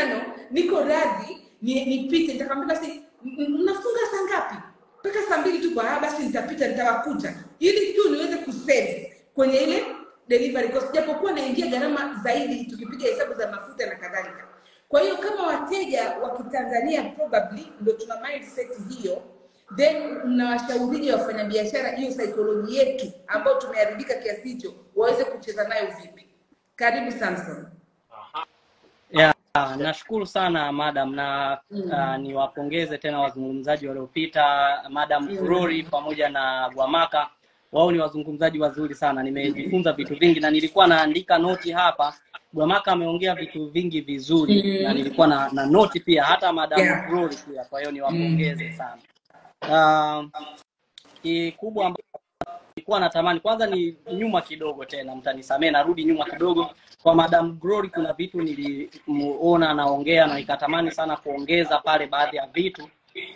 niko radhi ni nipite, nitakwambia basi mnafunga saa ngapi? Mpaka saa mbili tu kwa basi nitapita nitawakuta. Ili tu niweze kusave kwenye ile delivery cost, japokuwa naingia gharama zaidi tukipiga hesabu za mafuta na kadhalika. Kwa hiyo kama wateja wa Kitanzania probably ndio tuna mindset hiyo, then mnawashaurije wafanyabiashara hiyo psychology yetu ambayo tumeharibika kiasi hicho waweze kucheza nayo vipi? Karibu Samson. Yeah, nashukuru sana madam na mm. uh, niwapongeze tena wazungumzaji waliopita, Madam Glory mm. pamoja na Gwamaka. Wao ni wazungumzaji wazuri sana. Nimejifunza vitu vingi na nilikuwa naandika noti hapa. Gwamaka ameongea vitu vingi vizuri mm. na nilikuwa na, na noti pia, hata Madam yeah. Glory pia. Kwa hiyo niwapongeze mm. sana. Uh, kikubwa ambacho nilikuwa natamani kwanza ni nyuma kidogo tena, mtanisamee narudi nyuma kidogo. Kwa Madam Glory kuna vitu nilimuona anaongea na nikatamani sana kuongeza pale baadhi ya vitu.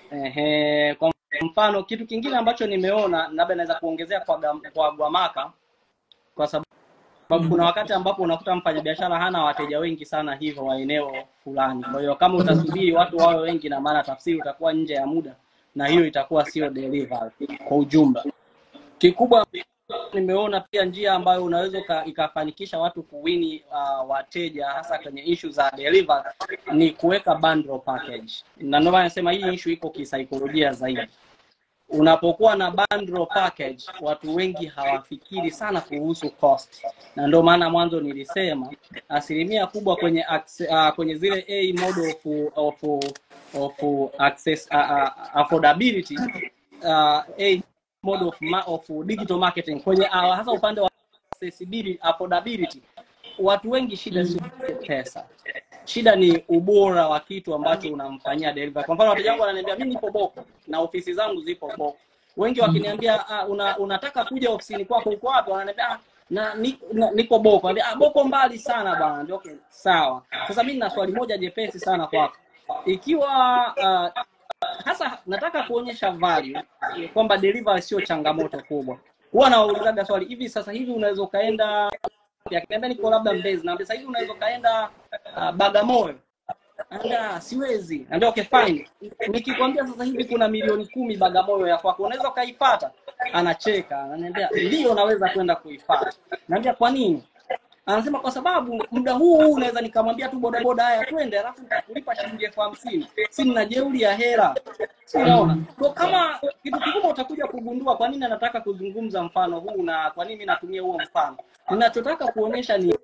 Ehe, kwa mfano kitu kingine ambacho nimeona labda naweza kuongezea kwa kwa Gwamaka, kwa sababu mm. kuna wakati ambapo unakuta mfanyabiashara hana wateja wengi sana hivyo wa eneo fulani. Kwa hiyo kama utasubiri watu wawe wengi, na maana tafsiri utakuwa nje ya muda, na hiyo itakuwa sio delivery kwa ujumla. Kikubwa nimeona pia njia ambayo unaweza ikafanikisha watu kuwini uh, wateja hasa kwenye issue za delivery ni kuweka bundle package. Na ndio maana nasema hii issue iko kisaikolojia zaidi. Unapokuwa na bundle package, watu wengi hawafikiri sana kuhusu cost. Na ndio maana mwanzo nilisema asilimia kubwa kwenye uh, kwenye zile A model of of of access uh, uh, affordability uh, A model of, of digital marketing kwenye uh, hasa upande wa accessibility, affordability, watu wengi shida sio pesa. Shida ni ubora wa kitu ambacho unamfanyia delivery. Kwa mfano wateja wangu wananiambia mimi nipo Boko na ofisi zangu zipo Boko. Wengi wakiniambia uh, una, unataka kuja ofisini kwako uko wapi? Wananiambia ah, na niko Boko. Anambia ah, Boko mbali sana bwana. Ndio okay, sawa. Sasa mimi nina swali moja jepesi sana kwako. Ikiwa uh, hasa nataka kuonyesha value kwamba delivery sio changamoto kubwa. Huwa naulizaga swali hivi, sasa hivi unaweza kaenda yakiniambia niko labda Mbezi, na sasa hivi unaweza kaenda uh, Bagamoyo. Anga siwezi. Naambia okay fine. Nikikwambia sasa hivi kuna milioni kumi Bagamoyo ya kwako, unaweza kaipata? Anacheka, ananiambia ndio naweza kwenda kuipata. Naambia kwa nini? Anasema kwa sababu muda huu unaweza nikamwambia tu boda boda haya twende, alafu nitakulipa shilingi elfu hamsini. Sina jeuri ya hela. Unaona? Kwa kama kitu kikubwa utakuja kugundua kwa nini anataka kuzungumza mfano huu na kwa nini natumia huo mfano. Ninachotaka kuonyesha ni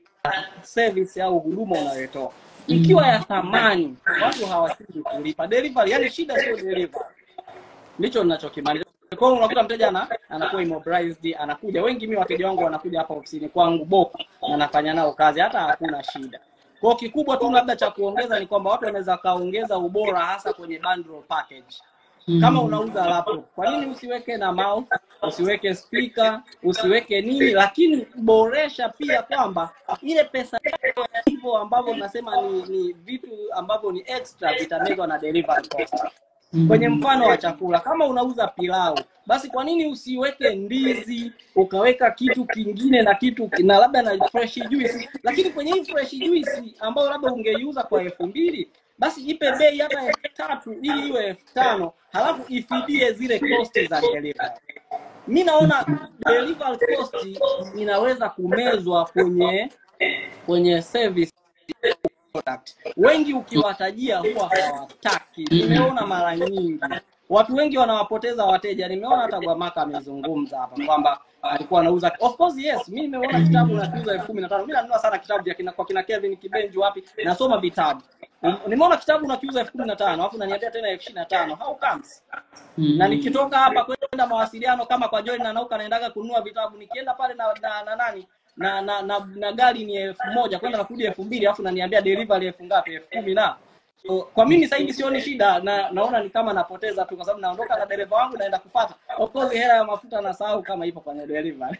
service au huduma unayotoa. Ikiwa ya thamani, watu hawataki kulipa. Delivery, yani shida sio delivery. Ndicho ninachokimaanisha. Kwa hiyo unakuta mteja ana anakuwa immobilized, anakuja. Wengi mimi wateja wangu wanakuja hapa ofisini kwangu Boko na nafanya nao kazi, hata hakuna shida. Kwa hiyo kikubwa tu labda cha kuongeza ni kwamba watu wanaweza kaongeza ubora hasa kwenye bundle package. Kama unauza laptop, kwa nini usiweke na mouse, usiweke speaker, usiweke nini, lakini boresha pia kwamba ile pesa hivyo ambavyo tunasema ni, ni vitu ambavyo ni extra vitamezwa na delivery cost. Kwenye mfano wa chakula, kama unauza pilau, basi kwa nini usiweke ndizi, ukaweka kitu kingine na kitu na labda na fresh juice, lakini kwenye hii fresh juice ambayo labda ungeiuza kwa elfu mbili, basi ipe bei hata elfu tatu ili iwe elfu tano, halafu ifidie zile cost za delivery. Mimi naona delivery cost inaweza kumezwa kwenye kwenye service product. Wengi ukiwatajia huwa hawataki. Nimeona mara nyingi watu wengi wanawapoteza wateja. Nimeona hata Gwamaka amezungumza hapa kwamba alikuwa anauza. Of course yes, mimi nimeona kitabu nakiuza elfu kumi na tano. Mimi nanunua sana kitabu vya kina kwa kina Kevin Kibenji wapi, nasoma vitabu. Nimeona kitabu nakiuza elfu kumi na tano, alafu unaniambia tena elfu ishirini na tano. How comes? Mm. Na nikitoka hapa kwenda mawasiliano kama kwa Joy na Nauka naendaga kununua vitabu, nikienda pale na na, na nani na na na, na gari ni elfu moja kwenda kurudi elfu mbili, alafu unaniambia delivery elfu ngapi? elfu kumi na. So, kwa mimi sasa hivi sioni shida, na naona ni kama napoteza tu kwa sababu naondoka na dereva wangu naenda kupata. Of course hela ya mafuta na sahau kama ipo kwenye delivery.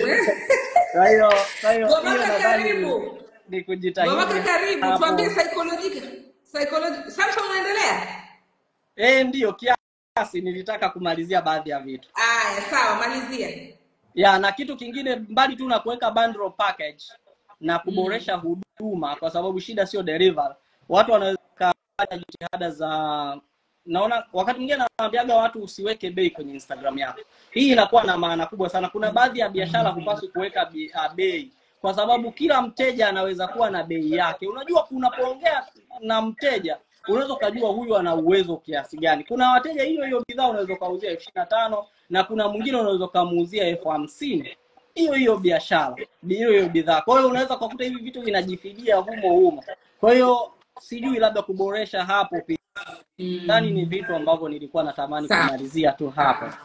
Kwa hiyo kwa hiyo hiyo nadhani ni kujitahidi. Gwamaka karibu, tuambie psychological. Psychology. Sasa unaendelea? Eh, ndio kiasi nilitaka kumalizia baadhi ya vitu. Aya, sawa, malizia. Ya, na kitu kingine mbali tu na kuweka bundle package na kuboresha mm. huduma, kwa sababu shida sio delivery. watu wanaweza kufanya jitihada za, naona wakati mwingine nawaambiaga watu usiweke bei kwenye Instagram yako. Hii inakuwa na maana kubwa sana. Kuna baadhi ya biashara hupaswi kuweka bei kwa sababu kila mteja anaweza kuwa na bei yake. Unajua unapoongea na mteja unaweza kujua huyu ana uwezo kiasi gani. Kuna wateja hiyo hiyo bidhaa unaweza kuuzia elfu ishirini na tano na kuna mwingine unaweza kumuuzia elfu hamsini. Hiyo hiyo biashara, hiyo hiyo bidhaa. Kwa hiyo unaweza kukuta hivi vitu vinajifidia humo humo. Kwa hiyo sijui labda kuboresha hapo pia. Ndani ni vitu ambavyo nilikuwa natamani kumalizia tu hapa.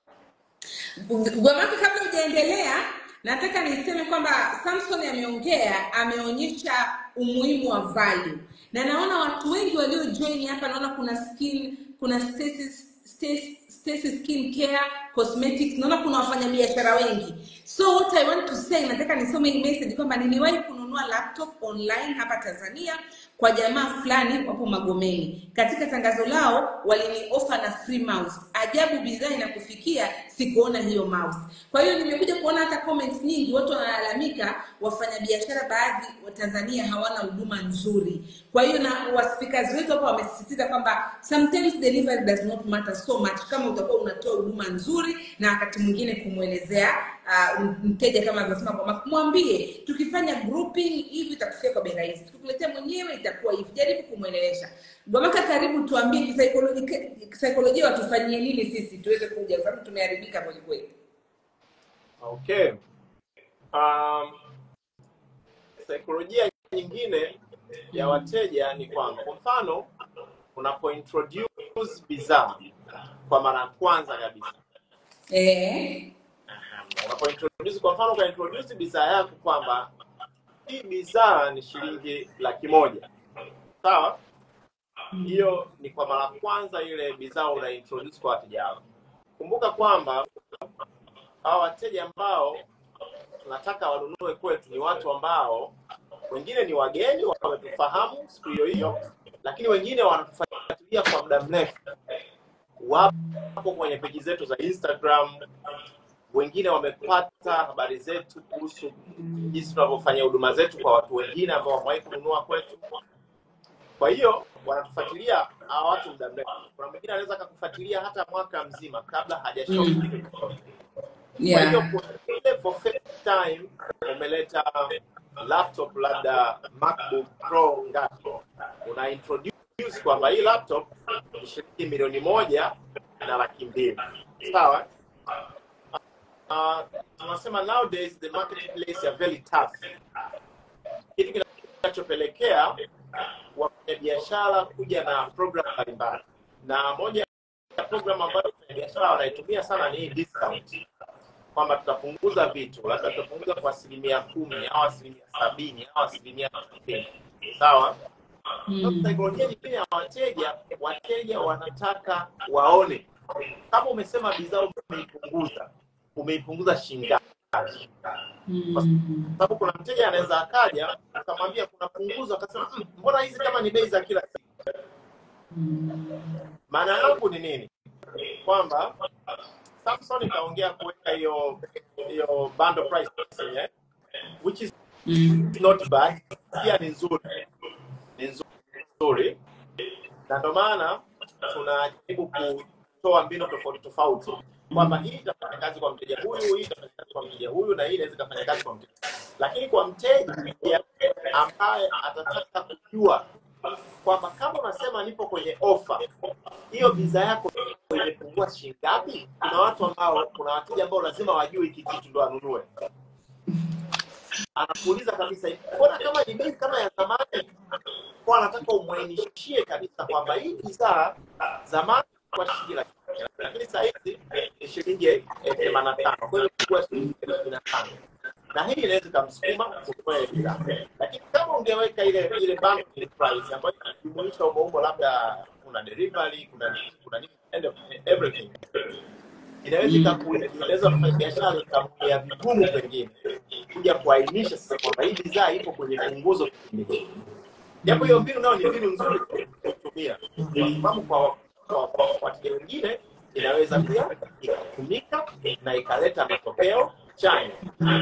Gwamaka, kabla hujaendelea, nataka niseme kwamba Samson ameongea, ameonyesha umuhimu wa value. Na naona watu wengi walio join hapa, naona kuna skin, kuna Stacy Stacy Stacy Skin Care Cosmetics, naona kuna wafanyabiashara wengi. So what I want to say, nataka nisome hii message kwamba niliwahi kununua laptop online hapa Tanzania kwa jamaa fulani wapo Magomeni. Katika tangazo lao walini offer na free mouse. Ajabu bidhaa inakufikia, sikuona hiyo mouse. Kwa hiyo nimekuja kuona hata comments nyingi watu wanalalamika wafanyabiashara baadhi wa Tanzania hawana huduma nzuri. Kwa hiyo na wa speakers wetu hapa wamesisitiza kwamba sometimes delivery does not matter so much, kama utakuwa unatoa huduma nzuri na wakati mwingine kumuelezea uh, mteja kama anasema kwamba mwambie tukifanya grouping hivi itakufia kwa bei rahisi, tukuletea mwenyewe itakuwa hivi. Jaribu kumuelewesha. Gwamaka, karibu tuambie kisaikolojia kisaikolojia watufanyie nini sisi tuweze kuja, kwa sababu tumeharibika kweli kweli. Okay. Um, saikolojia nyingine ya wateja ni kwamba, kwa mfano unapointroduce bidhaa kwa mara ya kwanza kabisa. Eh. Unapointroduce, kwa mfano ukaintroduce bidhaa yako kwamba hii bidhaa ni shilingi laki moja. Sawa? Hiyo ni kwa mara kwanza ile bidhaa una introduce kwa wateja wako. Kumbuka kwamba hao wateja ambao tunataka wanunue kwetu ni watu ambao wengine ni wageni wametufahamu siku hiyo hiyo, lakini wengine wanatufuatilia kwa muda mrefu. Wapo kwenye peji zetu za Instagram, wengine wamepata habari zetu kuhusu jinsi tunavyofanya huduma zetu kwa watu wengine ambao wamewahi kununua kwetu. Kwa hiyo wanatufuatilia hawa watu muda mrefu. Kuna mwingine anaweza kukufuatilia hata mwaka mzima kabla hajashop. Mm. Yeah. Kwa hiyo ile for first time umeleta laptop labda MacBook Pro ngapi, una introduce kwamba hii laptop ni shilingi milioni moja na laki mbili. Sawa? Uh, tunasema nowadays the marketplace are very tough. Kitu kinachopelekea wafanyabiashara kuja na program mbalimbali, na moja ya program ambayo wafanyabiashara wanaitumia sana ni discount, kwamba tutapunguza vitu, labda tutapunguza kwa asilimia kumi au asilimia sabini au asilimia hamsini. Sawa? Mm. Saikolojia nyingine ya wateja, wateja wanataka waone kama umesema bidhaa umeipunguza, umeipunguza shilingi ngapi. Mm. Sababu kuna mteja anaweza akaja akamwambia kuna punguzo, akasema mbona hizi kama ni bei za kila siku. Mm. Maana yangu ni nini? Kwamba Samson kaongea kuweka hiyo hiyo bundle price, eh? Which is mm. not bad, pia ni nzuri. Ni nzuri. Na ndio maana tunajaribu kutoa mbinu tofauti tofauti kwamba hii itafanya kazi kwa mteja huyu, hii itafanya kazi kwa mteja huyu, na hii inaweza kufanya kazi kwa mteja. Lakini kwa mteja ambaye atataka kujua kwamba kama unasema nipo kwenye offer, hiyo bidhaa yako imepungua shilingi ngapi, kuna watu ambao kuna wateja ambao lazima wajue hiki kitu ndio anunue. Anakuuliza kabisa, mbona kama ni bei kama ya zamani? Kwa anataka umwainishie kabisa kwamba hii bidhaa zamani kwa shilingi laki, lakini sasa hivi ni shilingi themanini na tano. Kwa hiyo kwa shilingi thelathini na tano. Na hii inaweza kumsukuma kununua bidhaa. Lakini kama ungeweka ile ile bundle price ambayo inajumuisha umbo labda kuna delivery, kuna kuna nini, everything, inaweza kueleza mfanyabiashara kampuni ya vigumu pengine kuja kuainisha sasa kwamba hii bidhaa ipo kwenye punguzo kidogo. Japo hiyo mbinu nayo ni mbinu nzuri kutumia, kwa sababu kwa kwa wateja wengine inaweza pia ikatumika na ikaleta matokeo chanya.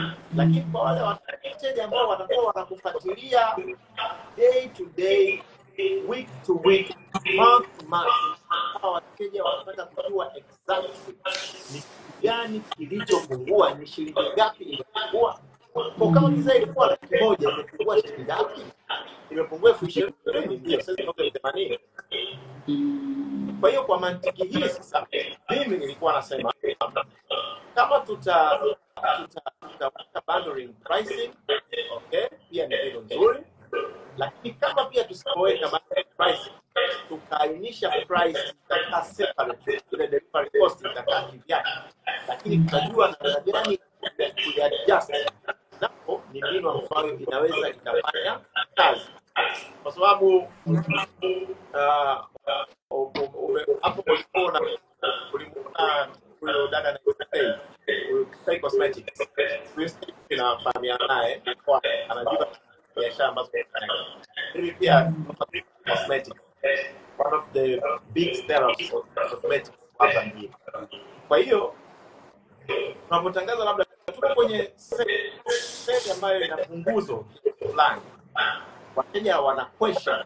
Lakini kwa wale wateja ambao watakuwa wanakufuatilia day to day week to week, month to month, hawa wateja wanataka kujua exactly ni gani kilichopungua, ni shilingi ngapi imepungua. Kwa kama bidhaa ilikuwa laki moja imepungua shilingi ngapi? Imepungua elfu ishirini, ndio sasa ni elfu themanini. Kwa hiyo kwa mantiki hii sasa mimi nilikuwa nasema kama tuta tuta tutaweka bundling pricing, okay, pia ni kitu nzuri, lakini kama pia tusipoweka bundling pricing tukaainisha price itakaa separate, ile delivery cost itakaa kivyake, lakini tutajua namna gani kuadjust, napo ni mbinu ambayo inaweza ikafanya kazi, kwa sababu uh, hapo ulipoona ulimuona huyo dada na Stay Cosmetics, tunafahamiana naye, kwa anajua biashara ambazo hivi pia cosmetics, one of the big sellers of cosmetics hapa mjini. Kwa hiyo tunapotangaza labda tuko kwenye sehemu ambayo ina punguzo fulani, wateja wana question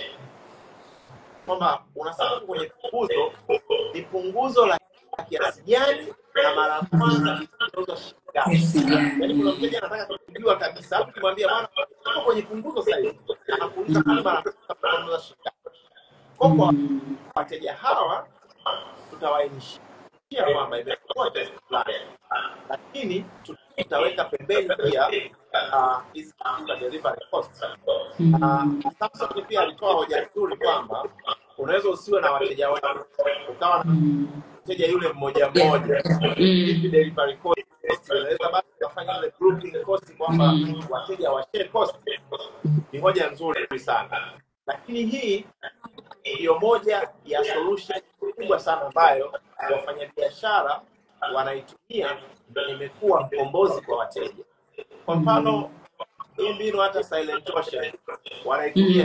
kwamba unasema kwenye punguzo ni punguzo la kiasi gani na mara ya kwanza kitauza shilingi. Yaani kuna mteja anataka kujua kabisa, hapo kimwambia bwana uko kwenye punguzo sasa hivi, anakuuliza kama mara kitauza shilingi. Kwa kwa wateja hawa tutawainisha kwamba imekuwa test fulani, lakini tutaweka pembeni pia hizi uh, delivery costs. Uh, Samsung pia alitoa hoja nzuri kwamba unaweza usiwe na wateja wengi, ukawa na mteja yule mmoja mmoja, hivi delivery cost unaweza basi kufanya ile grouping cost kwamba wateja wa share cost. Ni hoja nzuri sana, lakini hii ndio moja ya solution kubwa sana ambayo wafanyabiashara wanaitumia, imekuwa mkombozi kwa wateja. Kwa mfano hii mbinu hata Silent Ocean wanaitumia.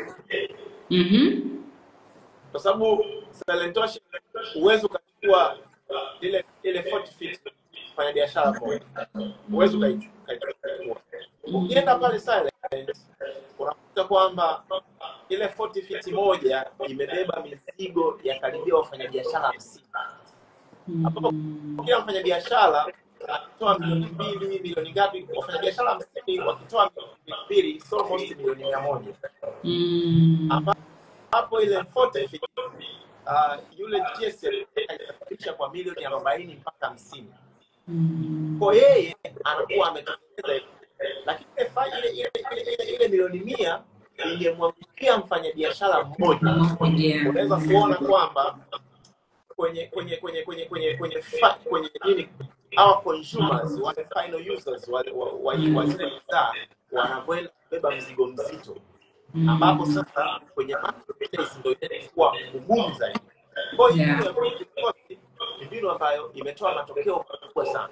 Mhm. Kwa sababu Silent Ocean uwezo ukachukua ile ile arobaini feet kufanya biashara moja, uwezo ukaichukua. Ukienda pale Silent unakuta kwamba ile arobaini feet moja imebeba mizigo ya karibia wafanyabiashara hamsini. Hapo kila mfanyabiashara akitoa milioni mbili, milioni ngapi, wafanyabiashara hamsini wakitoa milioni mbili, so almost milioni mia moja. Mm. Hapo ile arobaini feet uh, yule G S M itafikisha kwa milioni arobaini mpaka hamsini. Mm. Kwa yeye anakuwa ametengeneza, lakini ile ile ile ile milioni mia ingemwangukia mfanyabiashara mmoja. Unaweza kuona kwamba kwenye kwenye kwenye kwenye kwenye kwenye kwenye nini our consumers, wale final users wa wa zile bidhaa wanakwenda kubeba mzigo mzito, ambapo sasa kwenye marketplace ndio inakuwa ngumu zaidi. Kwa hiyo ni mbinu ambayo imetoa matokeo makubwa sana.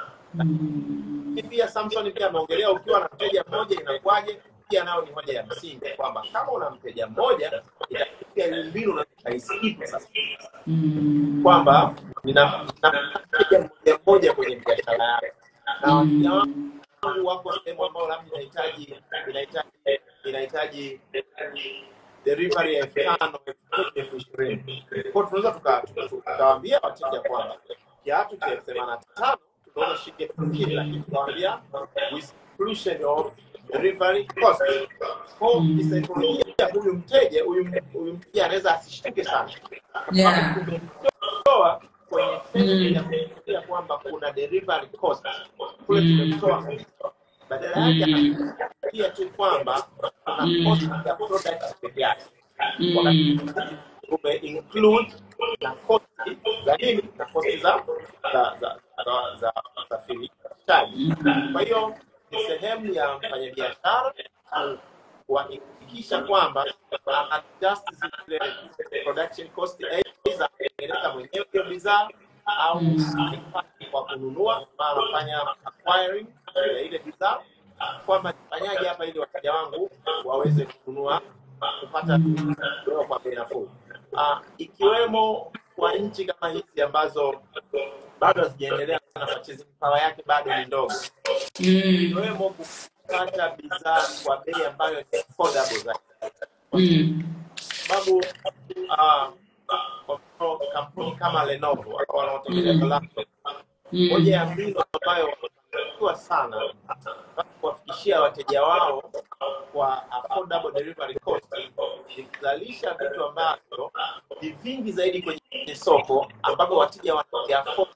Pia Samsung pia ameongelea ukiwa na mteja mmoja inakuwaje, pia nao ni moja ya msingi kwamba kama una mteja mmoja itafikia ile mbinu na itaisikipa sasa. Kwamba nina mteja mmoja mmoja kwenye biashara yako. Na wateja wangu wako sehemu ambao labda inahitaji inahitaji inahitaji delivery ya elfu tano, elfu ishirini. Kwa tunaweza tukawaambia wateja kwamba kiatu cha elfu themanini na tano tunaona shilingi elfu mbili, lakini tunawaambia with inclusion of delivery cost. Kwa kisaikolojia huyu mteja huyu huyu mteja anaweza asishtuke sana. Yeah. Tumetoa kwenye sehemu ya kufikiria kwamba kuna delivery cost. Kule tumetoa badala yake pia tu kwamba kuna cost ya product pekee yake. Wakati tume include na cost za nini na cost za za za za usafiri. Kwa hiyo ni sehemu ya mfanyabiashara kuhakikisha kwamba adjust zile production cost aidha analeta mwenyewe hiyo bidhaa au kwa kununua, anafanya acquiring ya ile bidhaa, kwamba fanyaje hapa ili wateja wangu waweze kununua kupata bidhaa kwa bei nafuu. Ah, ikiwemo kwa nchi kama hizi ambazo bado hazijaendelea na purchasing power yake bado ni ndogo. Ikiwemo kupata bidhaa kwa bei ambayo ni affordable zaidi. Mm. sababu uh, kwa mfano kampuni kama Lenovo wanaotengeneza Mm. laptop, moja Mm. ya mbinu ambayo wanafanikiwa sana kuwafikishia wateja wao kwa affordable delivery cost ni kuzalisha vitu ambavyo ni vingi zaidi kwenye soko ambapo wateja wanaviafford.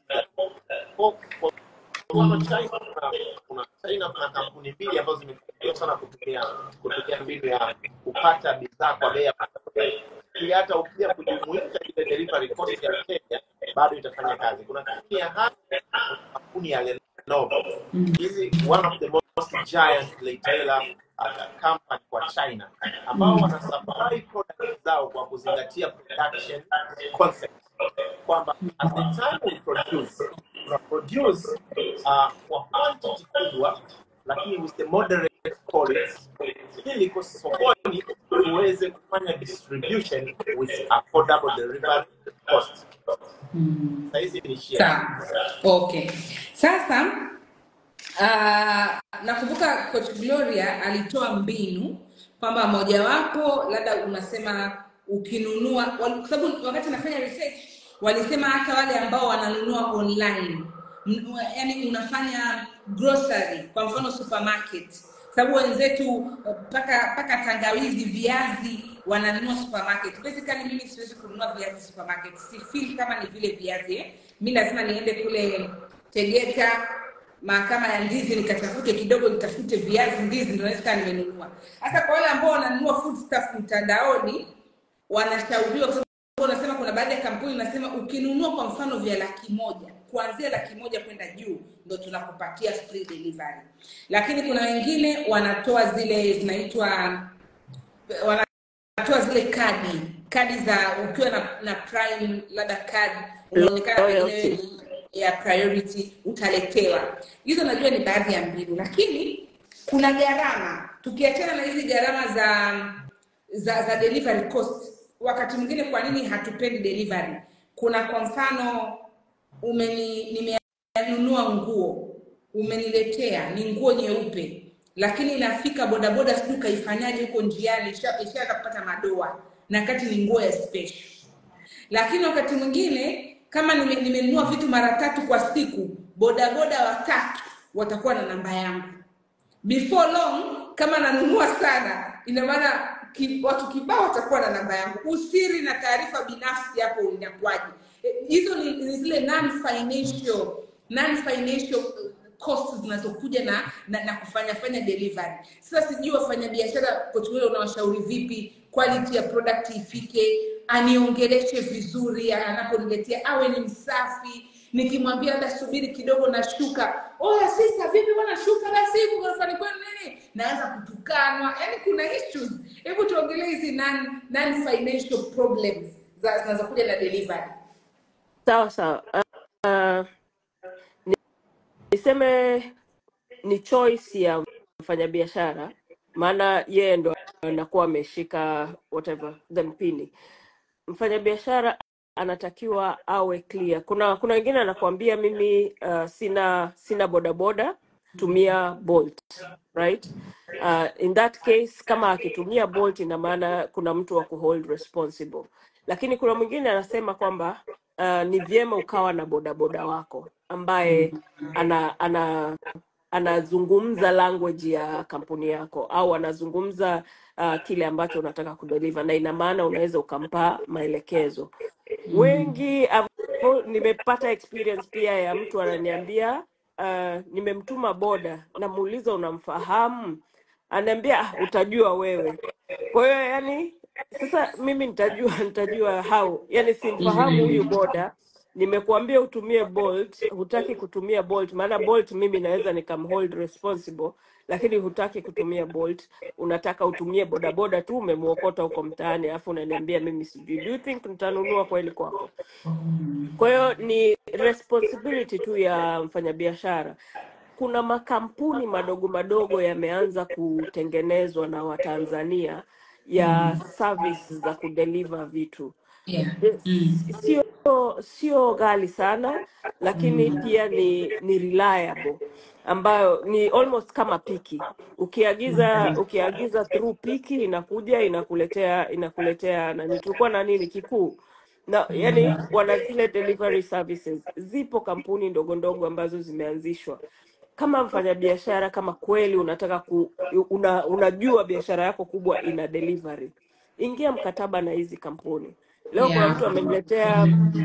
Kwa mfano China kuna, kuna China kuna kampuni mbili ambazo zimefanikiwa sana kutumia kutumia mbinu ya kupata bidhaa kwa bei ya ili hata ukija kujumuisha ile delivery cost ya Kenya bado itafanya kazi. Kuna kampuni ya Hana, kampuni ya Lenovo. Hizi one of the most giant retailer uh, company kwa China ambao wana supply products zao kwa kuzingatia production concept, kwamba at the time we produce we produce uh, kwa quantity kubwa lakini with the moderate quality ili kwa sokoni tuweze kufanya distribution with affordable delivery cost. Mm. Sasa hizi ni share. Sawa. Okay. Sasa uh, nakumbuka Coach Gloria alitoa mbinu kwamba mojawapo labda unasema ukinunua, kwa sababu wakati nafanya research walisema hata wale ambao wananunua online, yani unafanya grocery kwa mfano supermarket, sababu wenzetu paka paka tangawizi, viazi wananunua supermarket. Basically mimi siwezi kununua viazi supermarket, si feel kama ni vile viazi eh? Mimi lazima niende kule Tegeta mahakama ya ndizi nikatafute kidogo, nitafute viazi ndizi ndio naweza nimenunua. Hata kwa wale ambao wananunua food stuff mtandaoni wanashauriwa, kwa sababu wanasema kuna baadhi ya kampuni nasema ukinunua kwa mfano vya laki moja kuanzia laki moja kwenda juu ndio tunakupatia free delivery. Lakini kuna wengine wanatoa zile zinaitwa wanatoa zile kadi kadi za ukiwa na, na Prime labda card unaonekana pengine ya priority utaletewa. Hizo najua ni baadhi ya mbinu, lakini kuna gharama. Tukiachana na hizi gharama za za za delivery cost, wakati mwingine kwa nini hatupendi delivery? Kuna kwa mfano umeni nimenunua nguo, umeniletea ni nguo nyeupe, lakini inafika bodaboda sijui kaifanyaje huko njiani ishaanza kupata madoa na kati ni nguo ya special. Lakini wakati mwingine kama nimenunua vitu mara tatu kwa siku, bodaboda watatu watakuwa na namba yangu. Before long kama nanunua sana, ina maana ki, watu kibao watakuwa na namba yangu. Usiri na taarifa binafsi hapo inakuaje? Hizo ni, ni zile non financial non financial costs zinazokuja na, na na kufanya fanya delivery. Sasa sijui wafanya biashara kwa wewe unawashauri vipi quality ya product ifike, aniongeleshe vizuri anaponiletea, awe ni msafi. Nikimwambia hata subiri kidogo na shuka, oh sister vipi bwana shuka basi hivi unafanya kwa nini, naanza kutukanwa. Yaani kuna issues. Hebu tuongelee hizi non non financial problems za zinazokuja na delivery. Sawa sawa. Uh, niseme ni choice ya mfanyabiashara, maana yeye ndo anakuwa ameshika whatever the mpini. Mfanyabiashara anatakiwa awe clear. Kuna kuna wengine anakuambia mimi uh, sina sina bodaboda, tumia Bolt, right? Uh, in that case kama akitumia Bolt ina maana kuna mtu wa kuhold responsible. Lakini kuna mwingine anasema kwamba uh, ni vyema ukawa na bodaboda wako ambaye ana ana anazungumza language ya kampuni yako au anazungumza uh, kile ambacho unataka kudeliver, na ina maana unaweza ukampa maelekezo. Wengi uh, nimepata experience pia ya mtu ananiambia uh, nimemtuma boda, namuuliza unamfahamu, ananiambia ah, utajua wewe. Kwa hiyo yani sasa mimi nitajua nitajua how, yani simfahamu huyu boda. Nimekuambia utumie Bolt, hutaki kutumia Bolt, maana Bolt mimi naweza nikamhold responsible, lakini hutaki kutumia Bolt, unataka utumie bodaboda tu, umemuokota huko mtaani alafu unaniambia mimi sijui. Do you think nitanunua kweli kwako? Kwa hiyo ni responsibility tu ya mfanyabiashara. Kuna makampuni madogo madogo yameanza kutengenezwa na Watanzania ya service za kudeliver vitu. Yeah. Sio sio ghali sana, lakini pia ni ni reliable, ambayo ni almost kama piki. Ukiagiza ukiagiza through piki inakuja inakuletea inakuletea na tulikuwa na nini Kikuu na yani wana zile delivery services. Zipo kampuni ndogo ndogo ambazo zimeanzishwa. Kama mfanyabiashara, kama kweli unataka ku, una, unajua biashara yako kubwa ina delivery, ingia mkataba na hizi kampuni. Leo kuna Yeah. mtu ameniletea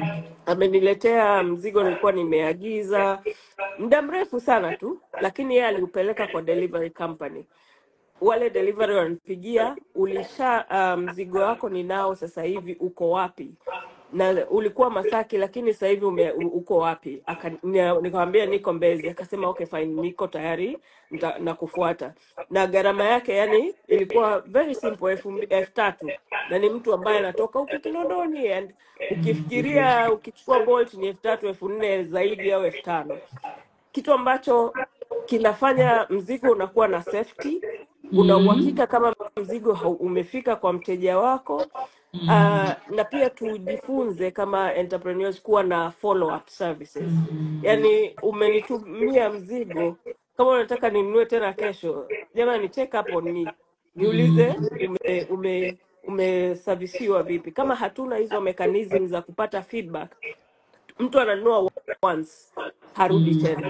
ameniletea mzigo nilikuwa nimeagiza muda mrefu sana tu, lakini yeye aliupeleka kwa delivery company. Wale delivery wanipigia, ulisha uh, mzigo wako ninao sasa hivi, uko wapi? Na ulikuwa Masaki lakini sasa hivi ume, uko wapi? Aka, nikamwambia niko Mbezi. Akasema okay fine, niko tayari na kufuata. Na gharama yake yani ilikuwa very simple, elfu tatu, na ni mtu ambaye anatoka huko Kinondoni, and ukifikiria ukichukua Bolt ni elfu tatu elfu nne zaidi au elfu tano, kitu ambacho kinafanya mzigo unakuwa na safety, una uhakika kama mzigo umefika kwa mteja wako. Uh, na pia tujifunze kama entrepreneurs kuwa na follow up services. Yani umenitumia mzigo, kama unataka ninunue tena kesho, jamani check up on me, niulize ume ume umesavisiwa vipi. Kama hatuna hizo mechanism za kupata feedback, mtu ananunua once harudi tena.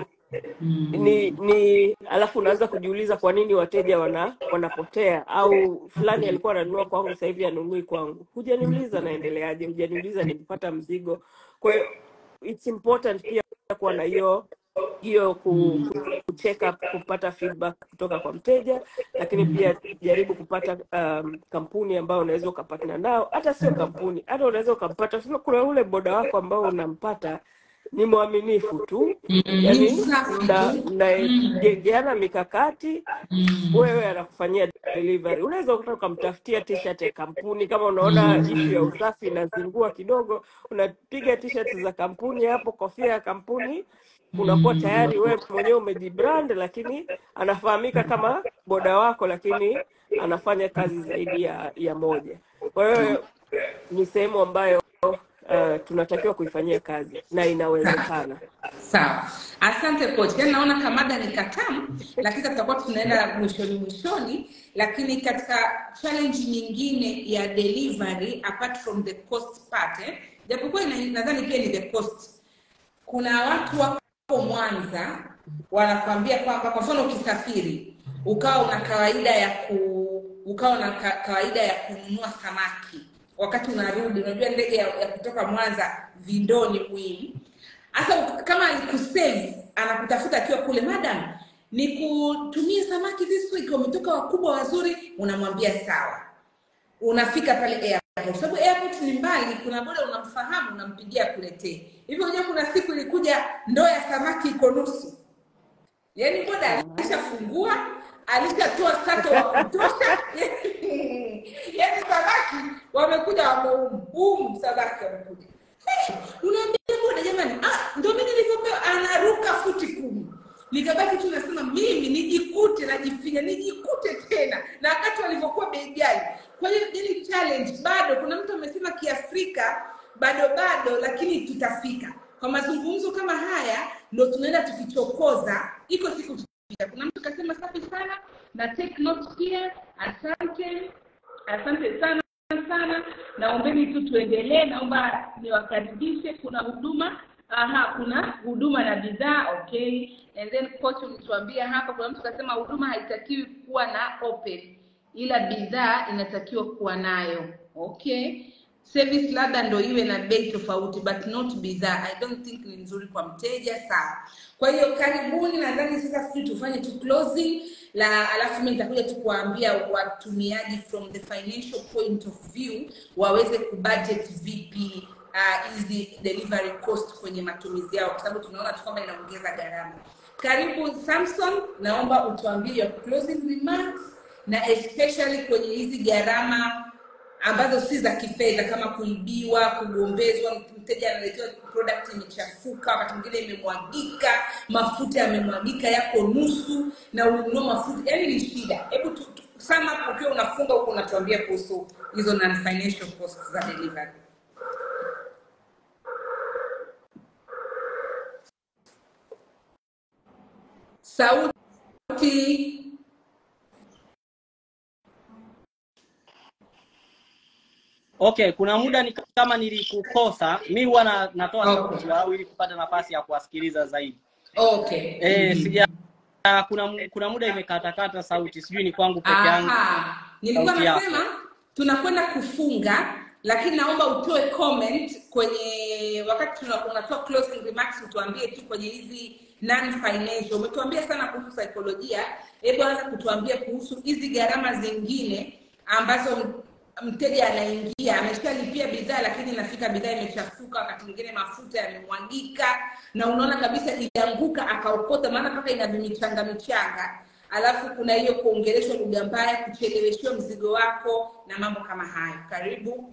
Ni ni alafu unaanza kujiuliza kwa nini wateja wana wanapotea, au fulani alikuwa ananunua kwangu sasa hivi anunui kwangu. Hujaniuliza naendeleaje, hujaniuliza nilipata mzigo. Kwa hiyo it's important pia kuwa na hiyo hiyo ku, ku check up, kupata feedback kutoka kwa mteja, lakini pia jaribu kupata um, kampuni ambayo unaweza ukapatana nao. Hata sio kampuni, hata unaweza ukapata, kuna ule boda wako ambao unampata ni mwaminifu tu, yani na mnajengeana mikakati, wewe anakufanyia delivery. Unaweza ukamtafutia t-shirt ya kampuni, kama unaona issue ya usafi inazingua kidogo, unapiga t-shirt za kampuni hapo, kofia ya kampuni, unakuwa tayari wewe mwenyewe umejibrand, lakini anafahamika kama boda wako, lakini anafanya kazi zaidi ya, ya moja. Kwa hiyo ni sehemu ambayo Uh, tunatakiwa kuifanyia kazi na inawezekana. Sawa. Asante coach. Yaani naona kamada ni katamu, lakini tutakuwa tunaenda mwishoni mwishoni, lakini katika challenge nyingine ya delivery apart from the cost part, eh, japokuwa nadhani pia ni the cost. Kuna watu wako Mwanza wanakuambia kwamba kwa mfano ukisafiri ukawa una kawaida ya ku ukawa na ka, kawaida ya kununua samaki wakati unarudi, unajua ndege ya, ya kutoka Mwanza Vindoni Mwini. Hasa kama alikusave anakutafuta akiwa kule, madam ni kutumia samaki this week, umetoka wakubwa wazuri, unamwambia sawa. Unafika pale airport, sababu airport ni mbali, kuna boda unamfahamu, unampigia kuletee. Hivyo unajua kuna siku ilikuja ndoo ya samaki iko nusu. Yaani boda alishafungua, alishatoa sato wa kutosha. Yaani samaki wamekuja wameumu, umu samaki wamekuja. Unaambia boda, jamani, ah ndio mimi nilivyopewa, anaruka futi kumi. Nikabaki tu nasema mimi nijikute najifinya, nijikute tena. Na wakati walivyokuwa bei ghali. Kwa hiyo ni challenge bado. Kuna mtu amesema Kiafrika bado bado, lakini tutafika. Kwa mazungumzo kama haya ndio tunaenda tukichokoza, iko siku tutafika. Kuna mtu kasema safi sana na take note here. Asante. Asante sana sana. Naombeni tu tuendelee, naomba niwakaribishe. Kuna huduma, aha, kuna huduma na bidhaa, okay. And then coach ulituambia hapa, kuna mtu kasema huduma haitakiwi kuwa na open, ila bidhaa inatakiwa kuwa nayo, okay. Service labda ndio iwe na bei tofauti but not bidhaa. I don't think ni nzuri kwa mteja, sawa. Kwa hiyo karibuni, nadhani sasa sisi tufanye tu closing la, alafu mimi nitakuja tu kuambia watumiaji from the financial point of view waweze kubudget vipi hizi uh, delivery cost kwenye matumizi yao, kwa sababu tunaona tu kama inaongeza gharama. Karibu Samson, naomba utuambie your closing remarks, na especially kwenye hizi gharama ambazo si za kifedha kama kuibiwa, kugombezwa, mteja analetewa product imechafuka, wakati mwingine imemwagika, mafuta yamemwagika yako nusu na ununua mafuta, yaani ni shida. Hebu sama ukiwa unafunga huko unatuambia kuhusu hizo non financial costs za delivery. sauti. Okay, kuna muda ni kama nilikukosa. Mimi huwa na, natoa Okay. sauti au ili kupata nafasi ya kuwasikiliza zaidi. Okay. Eh, Mhm. sija kuna kuna muda imekatakata sauti. Sijui ni kwangu peke yangu. Aha. Nilikuwa Sauti yako. nasema tunakwenda kufunga, lakini naomba utoe comment kwenye wakati tuna- unatoa closing remarks, utuambie tu kwenye hizi non financial. Umetuambia sana kuhusu saikolojia, hebu anza kutuambia kuhusu hizi gharama zingine ambazo m- mteja anaingia ameshalipia bidhaa, lakini inafika bidhaa imechafuka, wakati mwingine mafuta yamemwagika na unaona kabisa ilianguka akaokota, maana mpaka ina vimichanga michanga. Alafu kuna hiyo kuongeleshwa lugha mbaya, kucheleweshwa mzigo wako na mambo kama hayo. Karibu.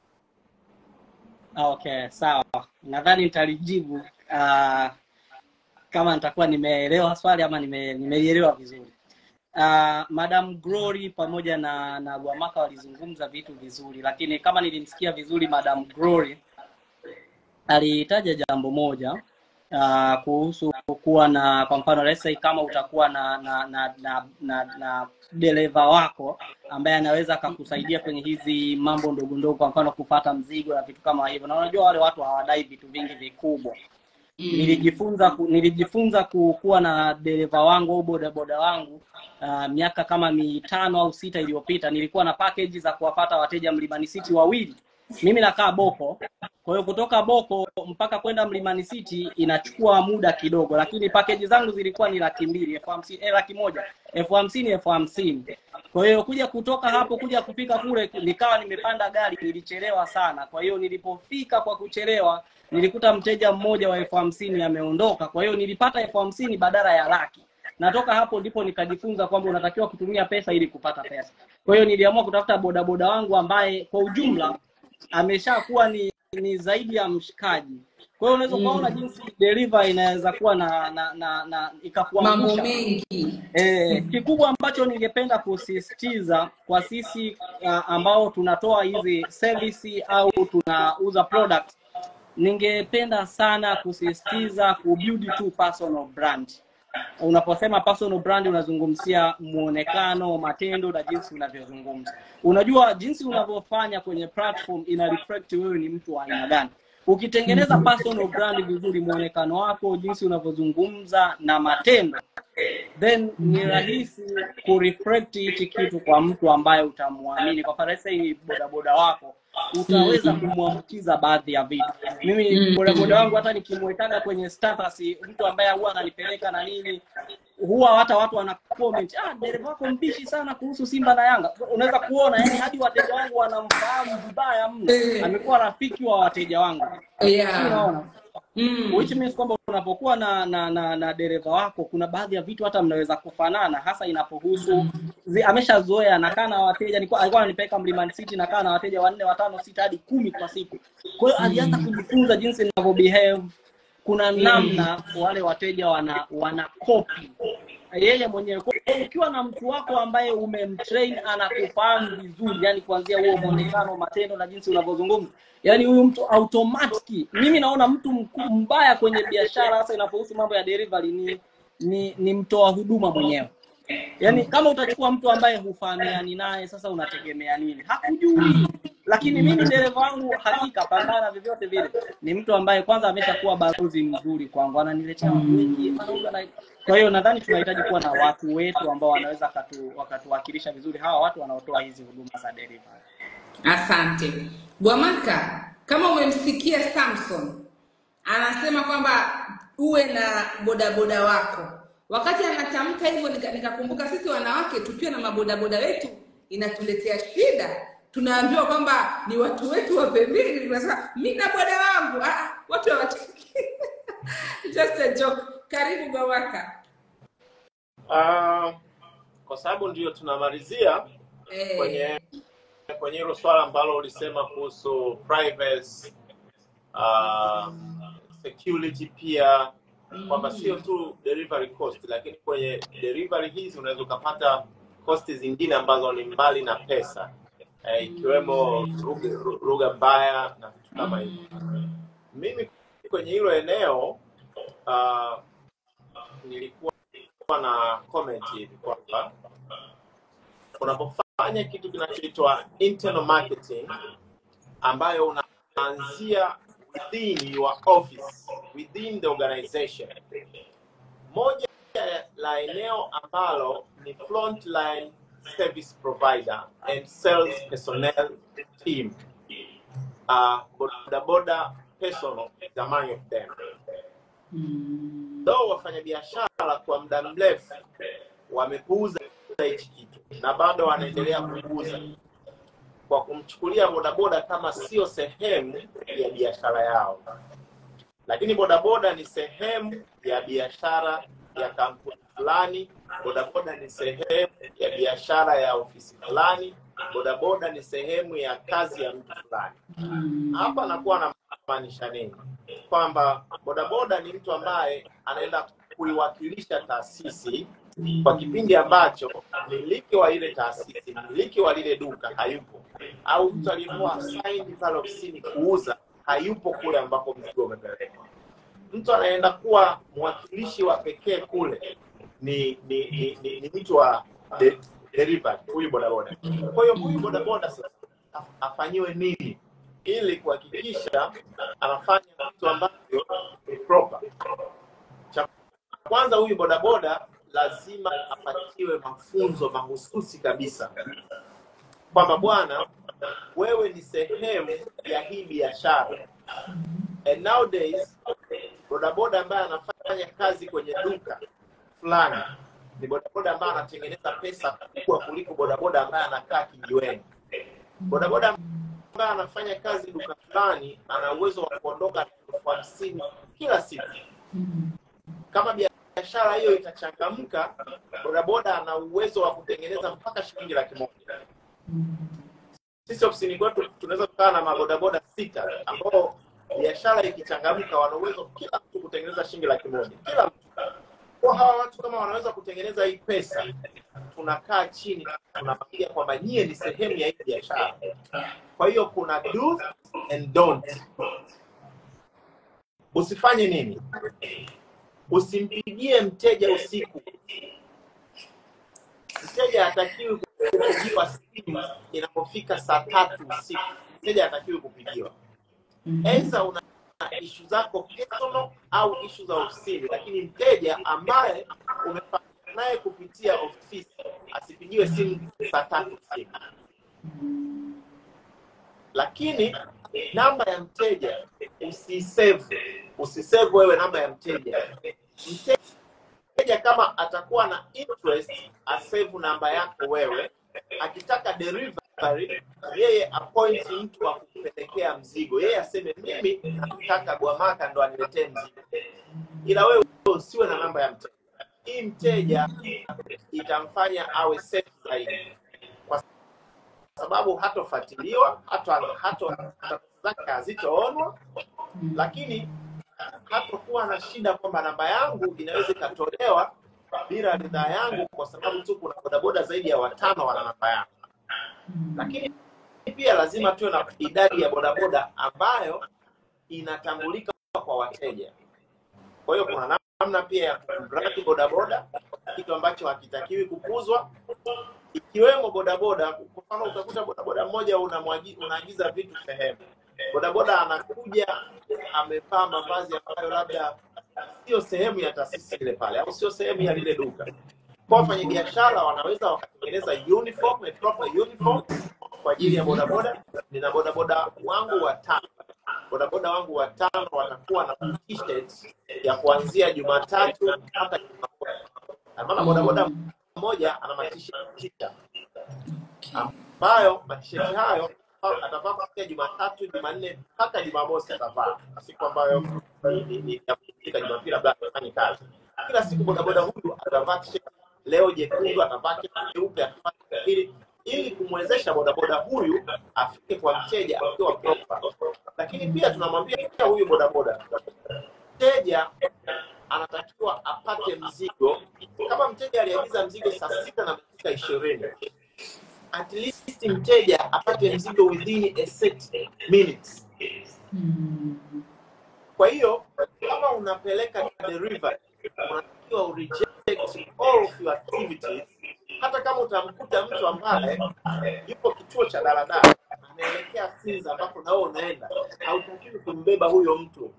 Okay, sawa. Nadhani nitalijibu uh, kama nitakuwa nimeelewa swali ama nime nimeielewa vizuri. Uh, Madam Glory pamoja na na Gwamaka walizungumza vitu vizuri, lakini kama nilimsikia vizuri Madam Glory alitaja jambo moja uh, kuhusu kuwa na, kwa mfano let's say kama utakuwa na na na na, na, na dereva wako ambaye anaweza akakusaidia kwenye hizi mambo ndogo ndogo, kwa mfano kupata mzigo na vitu kama hivyo. Na unajua wale watu hawadai vitu vingi vikubwa. Mm. Nilijifunza ku, nilijifunza ku, kuwa na dereva wangu au boda boda wangu uh, miaka kama mitano au sita iliyopita. Nilikuwa na package za kuwapata wateja Mlimani City wawili. Mimi nakaa Boko. Kwa hiyo kutoka Boko mpaka kwenda Mlimani City inachukua muda kidogo, lakini package zangu zilikuwa ni laki mbili, elfu hamsini, eh, laki moja, elfu hamsini, elfu hamsini. Kwa hiyo kuja kutoka hapo kuja kufika kule nikawa nimepanda gari, nilichelewa sana. Kwa hiyo nilipofika kwa kuchelewa nilikuta mteja mmoja wa elfu hamsini ameondoka. Kwa hiyo nilipata elfu hamsini badala ya laki. Natoka hapo ndipo nikajifunza kwamba unatakiwa kutumia pesa ili kupata pesa. Kwa hiyo niliamua kutafuta boda boda wangu ambaye kwa ujumla ameshakuwa ni ni zaidi ya mshikaji. Kwa hiyo unaweza kuona jinsi deliver inaweza kuwa na na na, na ikakuangusha Mambo mengi. Eh, kikubwa ambacho ningependa kusisitiza kwa sisi uh, ambao tunatoa hizi service au tunauza product, ningependa sana kusisitiza kubuild tu personal brand. Unaposema personal brand unazungumzia muonekano, matendo na jinsi unavyozungumza. Unajua jinsi unavyofanya kwenye platform ina reflect wewe ni mtu wa aina gani. Ukitengeneza personal brand vizuri, muonekano wako, jinsi unavyozungumza na matendo, then ni rahisi kureflect hichi kitu kwa mtu ambaye utamuamini. Kwa mfano hii boda boda wako utaweza kumwambukiza baadhi ya vitu. Mimi boda boda wangu hata nikimwekaga kwenye status mtu ambaye huwa ananipeleka na nini, huwa hata watu wana comment, ah, dereva wako mbishi sana kuhusu Simba na Yanga. Unaweza kuona yani hadi wateja wangu wanamfahamu vibaya mno. Amekuwa rafiki wa wateja wangu. Yeah. Unaona? Mm. Which means kwamba unapokuwa na na na, na dereva wako kuna baadhi ya vitu hata mnaweza kufanana, hasa inapohusu ameshazoea nakaa na wateja. Nilikuwa alikuwa ananipeleka Mlimani City, nakaa na wateja wanne, watano, sita hadi kumi kwa siku. Kwa hiyo alianza kujifunza jinsi ninavyo behave. Kuna namna wale wateja wana wana copy yeye mwenyewe. Kwa hiyo ukiwa na mtu wako ambaye umemtrain anakufahamu vizuri, yani kuanzia huo muonekano, matendo na jinsi unavyozungumza, yani huyu mtu automatic. Mimi naona mtu mkuu mbaya kwenye biashara hasa inapohusu mambo ya delivery ni ni, ni mtoa huduma mwenyewe. Yani kama utachukua mtu ambaye hufahamiani naye, sasa unategemea nini? Hakujui. Lakini mimi dereva wangu hakika pambana vyovyote vile ni mtu ambaye kwanza ameshakuwa balozi mzuri kwangu, ananiletea watu wengi. Kwa hiyo nadhani tunahitaji kuwa na watu wetu ambao wanaweza katu, wakatuwakilisha vizuri hawa watu wanaotoa hizi huduma za delivery. Asante. Gwamaka, kama umemsikia Samson anasema kwamba uwe na bodaboda wako. Wakati anatamka hivyo nikakumbuka nika sisi wanawake tukiwa na mabodaboda wetu inatuletea shida. Tunaambiwa kwamba ni watu wetu wa pembeni, tunasema mimi na boda wangu. Ah, watu hawataki. Just a joke. Karibu Gwamaka. Uh, kwa sababu ndio tunamalizia eh, kwenye kwenye hilo swala ambalo ulisema kuhusu privacy, uh, security pia, kwamba sio tu delivery cost, lakini kwenye delivery hizi unaweza kupata cost zingine ambazo ni mbali na pesa, eh, ikiwemo lugha mbaya na vitu kama hivyo. Mimi kwenye hilo eneo uh, nilikuwa na comment hivi kwamba unapofanya kitu kinachoitwa internal marketing ambayo unaanzia within your office, within the organization, moja la eneo ambalo ni frontline service provider and sales personnel team, uh, boda boda personal, the many of them. Though wafanyabiashara kwa muda mrefu wamepuuza hichi kitu na bado wanaendelea kupuuza kwa kumchukulia bodaboda kama sio sehemu ya biashara yao. Lakini bodaboda ni sehemu ya biashara ya kampuni fulani, bodaboda ni sehemu ya biashara ya ofisi fulani, bodaboda ni sehemu ya kazi ya mtu fulani. Hapa nakuwa na maanisha nini? Kwamba bodaboda ni mtu ambaye anaenda kuiwakilisha taasisi kwa kipindi ambacho miliki wa ile taasisi, miliki wa lile duka hayupo, au mtu aliyekuwa assigned pale ofisini kuuza hayupo kule ambapo mzigo umepelekwa. Mtu anaenda kuwa mwakilishi wa pekee kule ni ni ni, ni, ni mtu wa de, delivery, huyu bodaboda. Kwa hiyo huyu bodaboda sasa afanyiwe nini ili kuhakikisha anafanya vitu ambavyo ni proper? Cha kwanza, huyu bodaboda lazima apatiwe mafunzo mahususi kabisa kwamba bwana, wewe ni sehemu ya hii biashara. And nowadays bodaboda ambaye anafanya kazi kwenye duka fulani ni bodaboda ambaye anatengeneza pesa kubwa kuliko bodaboda ambaye anakaa kijiweni. Bodaboda ambaye anafanya kazi duka fulani ana uwezo wa kuondoka elfu hamsini kila siku. Kama biashara hiyo itachangamka, bodaboda ana uwezo wa kutengeneza mpaka shilingi laki moja. Sisi ofisini kwetu tunaweza kukaa na mabodaboda sita ambao biashara ikichangamka wana uwezo kila mtu kutengeneza shilingi laki moja. Kila mtu. Kwa hawa watu kama wanaweza kutengeneza hii pesa, tunakaa chini tunamwambia kwamba nyie ni sehemu ya hii biashara. Kwa hiyo kuna do and don't. Usifanye nini? Usimpigie mteja usiku. Mteja hatakiwi kupigiwa simu inapofika saa tatu usiku. Mteja hatakiwi kupigiwa. Aidha una issue zako personal au issue za ofisini, lakini mteja ambaye umefanya naye kupitia ofisi asipigiwe simu saa tatu usiku. Lakini namba ya mteja usisave. Usisave wewe namba ya mteja. Mteja kama atakuwa na interest asave namba yako wewe. Akitaka delivery, yeye appoint mtu wa kupelekea mzigo. Yeye aseme mimi nataka Gwamaka ndo aniletee mzigo. Ila wewe usiwe na namba ya mteja. Hii mteja itamfanya awe safe zaidi. Kwa sababu hatofuatiliwa, hato hato zake hazitoonwa, lakini hatakuwa na shida kwamba namba yangu inaweza ikatolewa bila ridhaa yangu kwa sababu tu kuna bodaboda zaidi ya watano wana namba yangu. Lakini pia lazima tuwe na idadi ya bodaboda ambayo inatambulika kwa wateja. Kwa hiyo kuna namna pia ya kubrand bodaboda, kitu ambacho hakitakiwi kupuzwa, ikiwemo bodaboda. Kwa mfano utakuta bodaboda mmoja unaagiza vitu sehemu. Bodaboda anakuja amevaa mavazi ambayo labda sio sehemu ya taasisi ile pale au sio sehemu ya lile duka. Kwa wafanyabiashara wanaweza wakatengeneza uniform, a proper uniform kwa ajili ya bodaboda. Nina bodaboda wangu watano. Bodaboda wangu watano watakuwa na t-shirt ya kuanzia Jumatatu mpaka Jumamosi. Maana bodaboda mmoja ana t-shirt ambayo t-shirt hayo atavaa kuanzia Jumatatu, Jumanne mpaka Jumamosi atavaa. Siku ambayo ni ya kufika Jumapili labda afanye kazi. Kila siku bodaboda huyu atavaa t-shirt, leo jekundu atavaa nyeupe, atavaa ili ili kumwezesha bodaboda huyu afike kwa mteja akiwa proper. Lakini pia tunamwambia pia huyu bodaboda, mteja anatakiwa apate mzigo. Kama mteja aliagiza mzigo saa sita na dakika ishirini, at least mteja apate mzigo within a set minutes. Kwa hiyo kama unapeleka delivery, unatakiwa ureject all of your activities. Hata kama utamkuta mtu ambaye yupo kituo cha daladala anaelekea Sinza ambapo nao unaenda, hautakiwi kumbeba huyo mtu.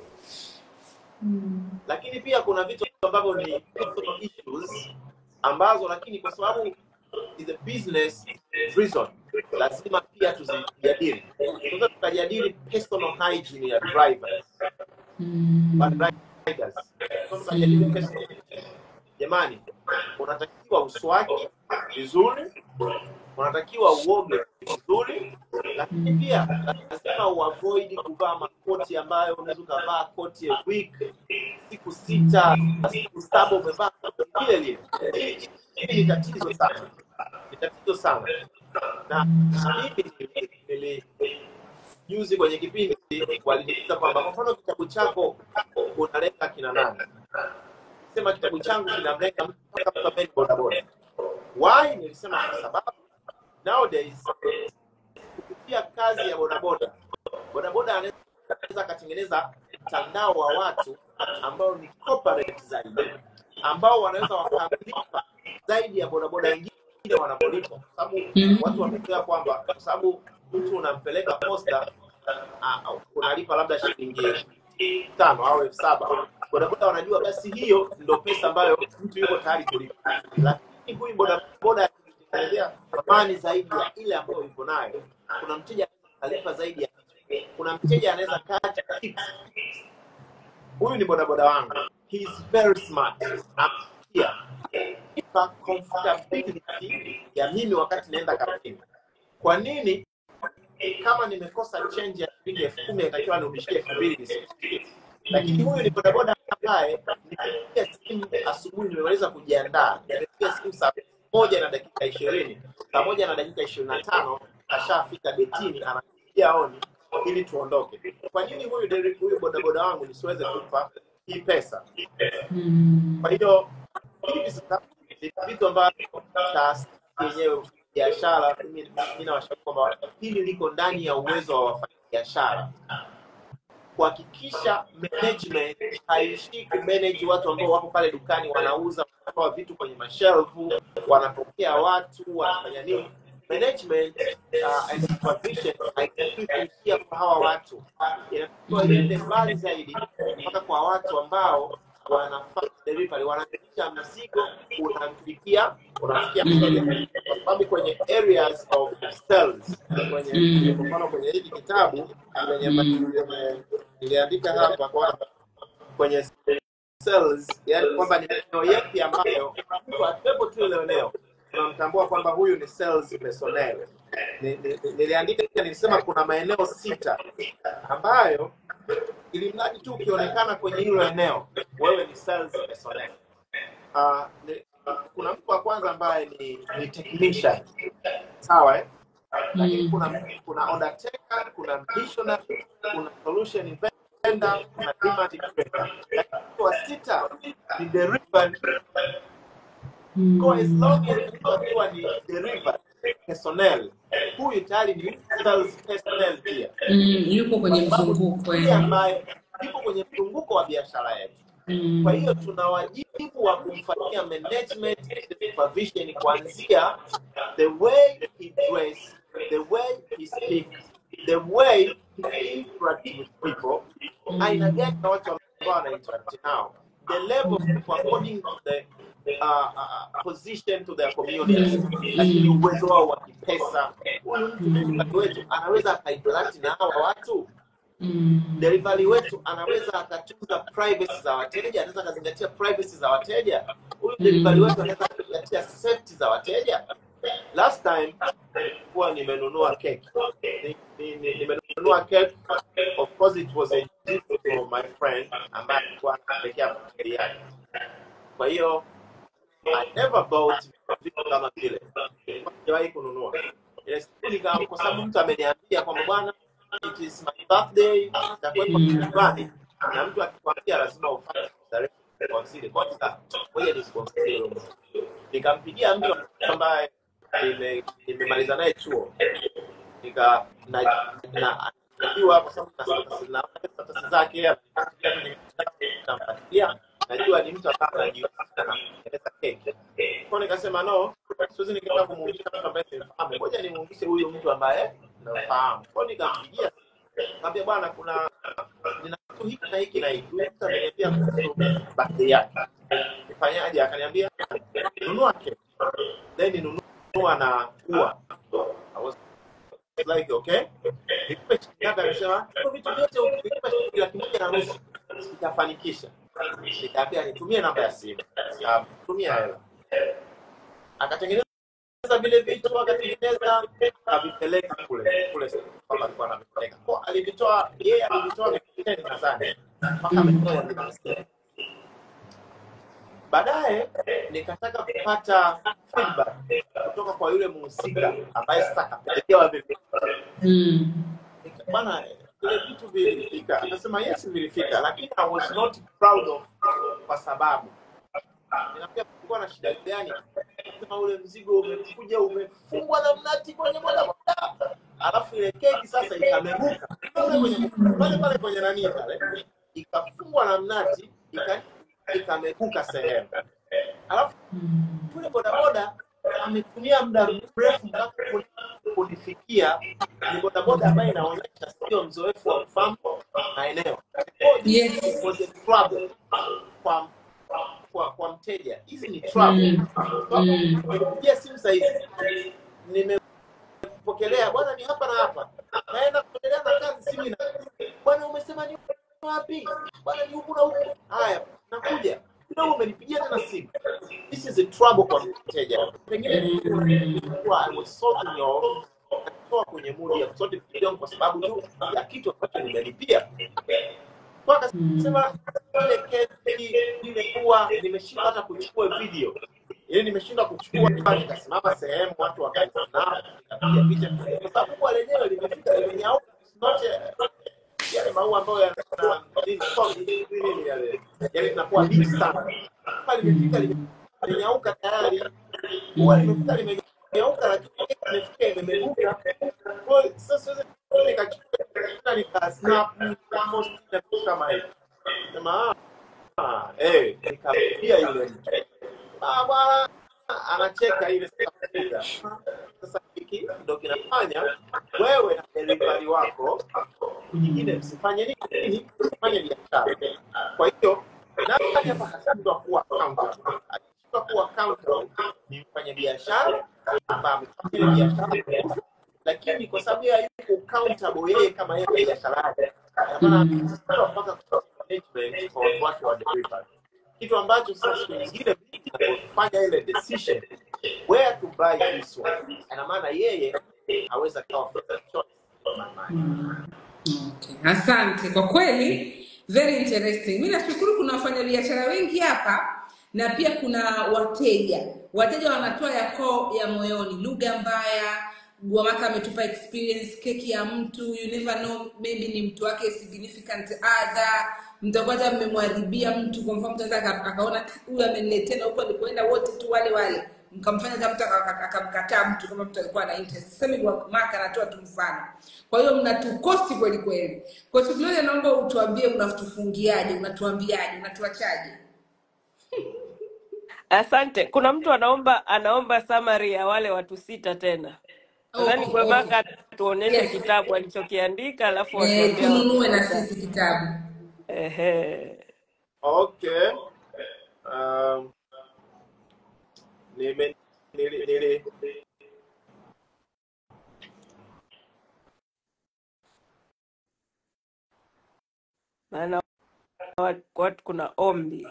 Mm. Lakini pia kuna vitu ambavyo ni personal issues ambazo, lakini kwa sababu is a business reason, lazima pia tuzijadili. Tunaweza tukajadili personal hygiene ya drivers. Mm. Riders. Tunaweza tukajadili personal hygiene. Jamani, unatakiwa uswaki vizuri, unatakiwa uoge vizuri, lakini pia lazima uavoid kuvaa makoti ambayo unaweza kuvaa koti a week, siku sita, siku saba umevaa kile lile. Hili ni tatizo sana. Ni tatizo sana. Na mimi nili juzi kwenye kipindi waliniuliza kwamba kwa mfano kitabu chako unalenga kina nani? Sema kitabu changu kinamlenga mpaka mtu ambaye ni bodaboda. Why? Nilisema kwa sababu nowadays kupitia kazi ya bodaboda, bodaboda anaweza katengeneza mtandao wa watu ambao ni corporate zaidi, ambao wanaweza wakalipa zaidi ya bodaboda wengine wanapolipa, kwa sababu watu wamezoea kwamba kwa sababu mtu unampeleka posta uh, unalipa labda shilingi tano au elfu saba, bodaboda wanajua basi hiyo ndio pesa ambayo mtu yuko tayari kulipa. Lakini huyu bodaboda akitengenezea thamani zaidi ya ile ambayo yuko nayo, kuna mteja analipa zaidi ya, kuna mteja anaweza kata tips. Huyu ni bodaboda wangu, he is very smart. Here ipa comfortability ya mimi wakati naenda kazini. Kwa nini kama nimekosa change ya shilingi elfu kumi natakiwa nirudishie elfu mbili? Lakini huyu ni bodaboda ambaye nikipigia simu asubuhi nimeweza kujiandaa, nimepigia simu saa moja na dakika ishirini, saa moja na dakika ishirini na tano ashafika getini, anapigia honi ili tuondoke. Kwa nini huyu Derek, huyu bodaboda wangu nisiweze kumpa hii pesa? Kwa hiyo hivi sasa ni vitu ambavyo taasisi yenyewe biashara, mimi ninawashauri kwamba hili liko ndani ya uwezo wa wafanyabiashara kuhakikisha management haishi kumanage watu ambao wako pale dukani wanauza, wanatoa vitu kwenye mashelfu, wanapokea watu, wanafanya nini. Management uh, and supervision haitakiwi kwa hawa watu, inatakiwa iende mbali zaidi mpaka kwa watu ambao wanafanya delivery, wanafikisha mzigo unafikia unafikia mteja. Kwa sababu kwenye areas of sales, kwenye mfano kwenye hiki kitabu kwenye niliandika hapa kwa kwenye sales, yani kwamba ni eneo yapi ambayo kwa sababu tu ile eneo tunamtambua kwamba huyu ni sales personnel. Niliandika nilisema kuna maeneo sita ambayo ili mradi tu ukionekana kwenye hilo eneo wewe ni sales personnel. Uh, ni, kuna mtu wa kwanza ambaye ni, ni technician, sawa eh? Lakini kuna kuna order taker, kuna missionary, kuna solution vendor, kuna demand creator. Lakini kwa sita ni delivery. Kwa as long as ukiwa ni delivery personnel, huyu tayari ni sales personnel pia. Mm, yuko kwenye mzunguko eh. Ambaye yuko kwenye mzunguko wa biashara yetu. Mm. Kwa hiyo tuna wajibu wa kumfanyia management supervision kuanzia the way he dress, the way he speak, the way he interact with people. Mm. Aina gani na watu ambao wana interact nao, the level of according to the uh, uh, position to their community. Lakini uwezo wao wa kipesa, huyu mtu wetu anaweza akainteract na hawa watu. Mm. Delivery wetu anaweza akatunza privacy za wateja, anaweza kuzingatia privacy za wateja. Huyu mm. delivery wetu anaweza kuzingatia safety za wateja. Last time kwa nimenunua cake. Nimenunua cake, of course it was a gift for my friend ambaye alikuwa anapelekea mteja yake. Kwa hiyo I never bought vitu kama vile. Sijawahi kununua. Yes, nilikuwa kwa sababu mtu ameniambia kwamba bwana it is my birthday, nitakuwa nyumbani, na mtu akikwambia lazima ufanye direct consider kwanza, ngoja nisikonsile. Nikampigia mtu ambaye nimemaliza naye chuo, nika na na najua kwa sababu na status zake, nikampigia najua ni mtu ambaye anajiuza kutengeneza keki. Kwa nikasema no, siwezi nikaenda kumuungisha mtu ambaye simfahamu, ngoja nimuungishe huyu mtu ambaye nafahamu. Kwa nikampigia, nikamwambia bwana, kuna nina kitu hiki na hiki na hiki, mtu ameniambia kuhusu birthday yake, nifanyaje? Akaniambia nunua keki, then nunua na ua. I was like okay, nikupe shilingi, akasema vitu vyote ukipa shilingi laki moja na nusu itafanikisha. Nikamwambia nitumie namba ya simu, tumia hela. Akatengeneza vile vitu, akatengeneza, akavipeleka kule kule kama alikuwa anavipeleka. Kwa alivitoa yeye, alivitoa mikeni nadhani mpaka ametoa hamsini. Baadaye nikataka kupata feedback kutoka kwa yule mhusika ambaye sasa kapelekewa vile. Mm. Bana, ile vitu vilifika. Akasema yes vilifika, lakini I was not proud of, kwa sababu ninapia kulikuwa na shida gani? Kama ule mzigo umekuja umefungwa na mnati kwenye boda boda, alafu ile keki sasa ikameruka kwenye pale pale kwenye nani pale, ikafungwa na mnati, ika ikameruka sehemu. Alafu kule boda boda ametumia muda mrefu mpaka kulifikia. Ni boda boda ambaye inaonyesha sio mzoefu wa kufahamu maeneo. Yes, was a trouble kwa kwa kwa mteja. Hizi ni trouble. Pia simu saizi nimepokelea, bwana ni hapa na hapa, naenda kuendelea na kazi, simu ina, bwana umesema ni wapi? Bwana ni huku na huku. Haya, nakuja. Ndio umenipigia tena simu. This is a trouble kwa mteja. Pengine kwa I was sorting your kwa kwenye mood ya kusote video kwa sababu tu ya kitu ambacho nimelipia. Kwa akasema ile keki ilikuwa nimeshindwa hata kuchukua video. Yaani nimeshindwa kuchukua, nikasimama sehemu watu wakaanza kupiga picha kwa sababu kwa lenyewe limefika limenyauka, not yale maua ambayo yana nini nini nini yale yale tunakuwa big sana. Pale limefika limenyauka tayari, kwa limefika limenyauka, lakini limefika limeruka. Kwa sasa nikachukua nika snap almost kama hivi, sema ah eh nikamwambia yule mtu, ah bwana anacheka ile sasa. Sasa hiki ndio kinafanya wewe na delivery wako nyingine msifanye nini, msifanye biashara. Kwa hiyo nani hapa hasindwa kuwa accountable? Akishindwa kuwa accountable ni mfanye biashara ambaye amefanya biashara, lakini kwa sababu yeye yuko accountable yeye kama yeye biashara yake, maana mpaka management kwa watu wa delivery, kitu ambacho sasa nyingine kufanya ile decision where to buy this one, ana maana yeye aweza kawa choice. Okay. Asante kwa kweli, very interesting. Mimi nashukuru kuna wafanyabiashara wengi hapa na pia kuna wateja. Wateja wanatoa yako ya moyoni, lugha mbaya. Gwamaka ametupa experience, keki ya mtu, you never know, maybe ni mtu wake significant other. Mtakwata mmemwadhibia mtu, kwa mfano mtu akaona huyu ameniletea huko alipoenda wote tu wale wale. Mkamfanya kama mtu akamkataa mtu kama mtu alikuwa na interest. Sasa Gwamaka anatoa tu mfano. Kwa hiyo mnatukosti kweli kweli. Kwa sababu leo naomba utuambie unatufungiaje, unatuambiaje, unatuachaje? Asante. Kuna mtu anaomba anaomba summary ya wale watu sita tena. Nadhani Okay, Gwamaka okay. tuonyeshe Yes. kitabu alichokiandika alafu Eh, watuambie tununue na sisi kitabu. Ehe. Okay. Um, nime nili nili Maana watu, watu kuna ombi.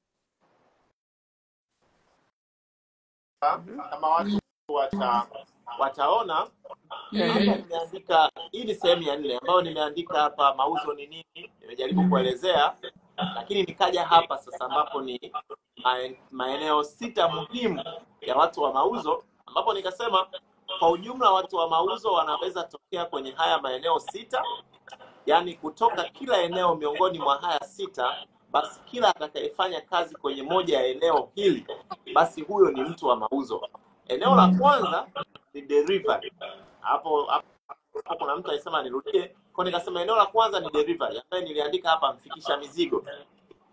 kama watu wata wataona hapa nimeandika, hii ni sehemu ya nne ambayo nimeandika hapa mauzo ni nini, nimejaribu kuelezea, lakini nikaja hapa sasa ambapo ni maeneo sita muhimu ya watu wa mauzo, ambapo nikasema kwa ujumla watu wa mauzo wanaweza tokea kwenye haya maeneo sita. Yaani kutoka kila eneo miongoni mwa haya sita, basi kila atakayefanya kazi kwenye moja ya eneo hili, basi huyo ni mtu wa mauzo. Eneo la kwanza ni delivery. Hapo hapo kuna mtu alisema nirudie, kwa nikasema eneo la kwanza ni delivery, ambaye niliandika hapa mfikisha mizigo.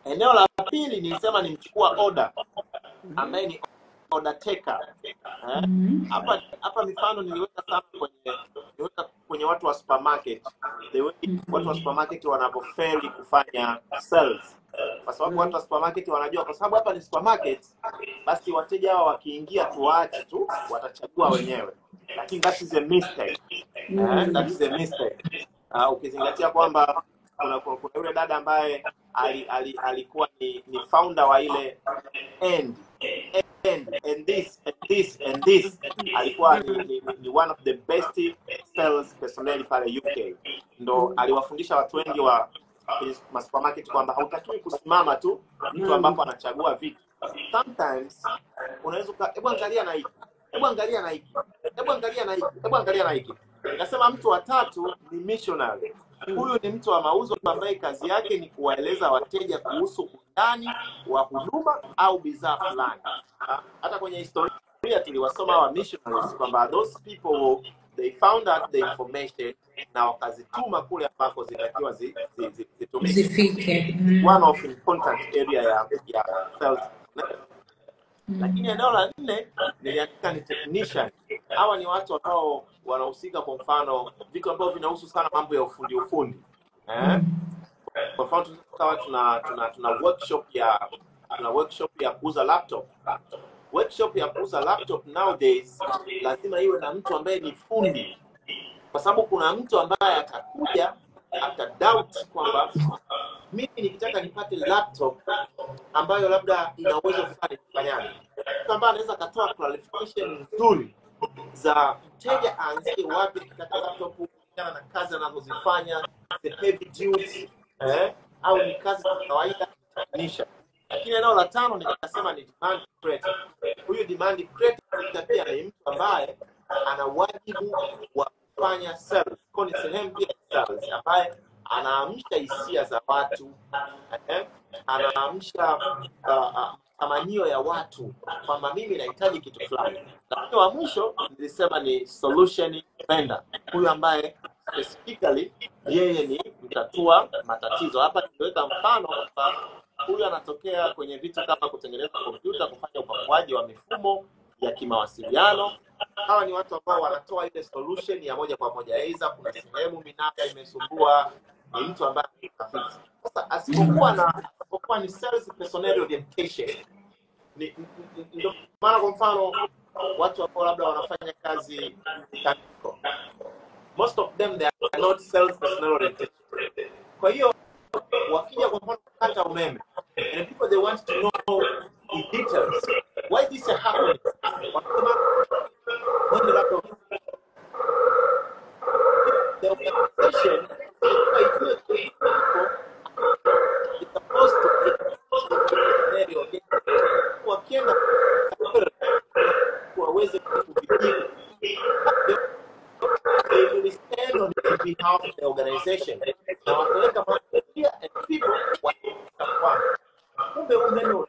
Eneo la pili nilisema ni mchukua order ambaye ni order taker. Eh? Hapa hapa mifano niliweka sana kwenye niliweka kwenye watu wa supermarket. The way watu wa supermarket wanapofeli kufanya sales. Kwa sababu watu wa supermarket wanajua kwa sababu hapa ni supermarket, basi wateja hao wakiingia tu waache tu watachagua wenyewe. Lakini that is a mistake. Eh? That is a mistake. Uh, ukizingatia kwamba kuna kuna yule dada ambaye ali, ali, alikuwa ni, ni founder wa ile end and and this and this and this, alikuwa ni, ni, ni one of the best sales personnel pale U K. Ndo aliwafundisha watu wengi wa supermarket kwamba hautakiwi kusimama tu mtu ambapo anachagua vitu. Sometimes unaweza hebu angalia na hiki, hebu angalia na hiki, hebu angalia na hiki, hebu angalia na hiki. Nasema mtu wa tatu ni missionary. Huyu ni mtu wa mauzo ambaye kazi yake ni kuwaeleza wateja kuhusu undani wa huduma au bidhaa fulani. Hata kwenye historia tuliwasoma wa missionaries kwamba those people they found out the information na wakazituma kule ambako zitakiwa zitumike. Zifike. One of important area ya ya sales. Lakini eneo la nne niliandika ni technician. Hawa ni watu ambao wanahusika kwa mfano vitu ambavyo vinahusu sana mambo ya ufundi ufundi. Eh? Kwa mfano tukawa tuna tuna tuna workshop ya tuna workshop ya kuuza laptop. Workshop ya kuuza laptop nowadays lazima iwe na mtu ambaye ni fundi. Kwa sababu kuna mtu ambaye atakuja ata doubt kwamba mimi nikitaka nipate laptop ambayo labda ina uwezo fulani kufanyaje. Kwamba anaweza katoa qualification nzuri za mteja aanzie wapi kitaka laptop kulingana na kazi anazozifanya, the heavy duty eh au ni kazi za kawaida nisha. Lakini eneo la tano nikasema ni demand creator. Huyu demand creator pia ni mtu ambaye ana wajibu wa kufanya sales. Kwa ni sehemu pia ya sales ambaye anaamsha hisia za watu, eh? Anaamsha tamanio uh, uh, ya watu kwamba mimi nahitaji kitu fulani. Lakini wa mwisho nilisema ni solution vendor. Huyu ambaye specifically yeye ni mtatua matatizo. Hapa nimeweka mfano kwamba huyu anatokea kwenye vitu kama kutengeneza kompyuta, kufanya upakuaji wa mifumo ya kimawasiliano. Hawa ni watu ambao wanatoa ile solution ya moja kwa moja. Aidha kuna sehemu minada imesumbua, ni mtu ambaye anafix. Sasa asipokuwa na asipokuwa ni sales personnel orientation, ni ndio maana kwa mfano watu ambao labda wanafanya kazi technical, most of them they are not sales personnel oriented. Kwa hiyo wakija kwa mfano kata umeme, and people they want to know the details, why this is happening, when the laptop the organization is supposed to be wakienda waweze kuvijibu, they will stand on behalf of the organization na wataweka mafikia and people watakuwa kumbe umeme.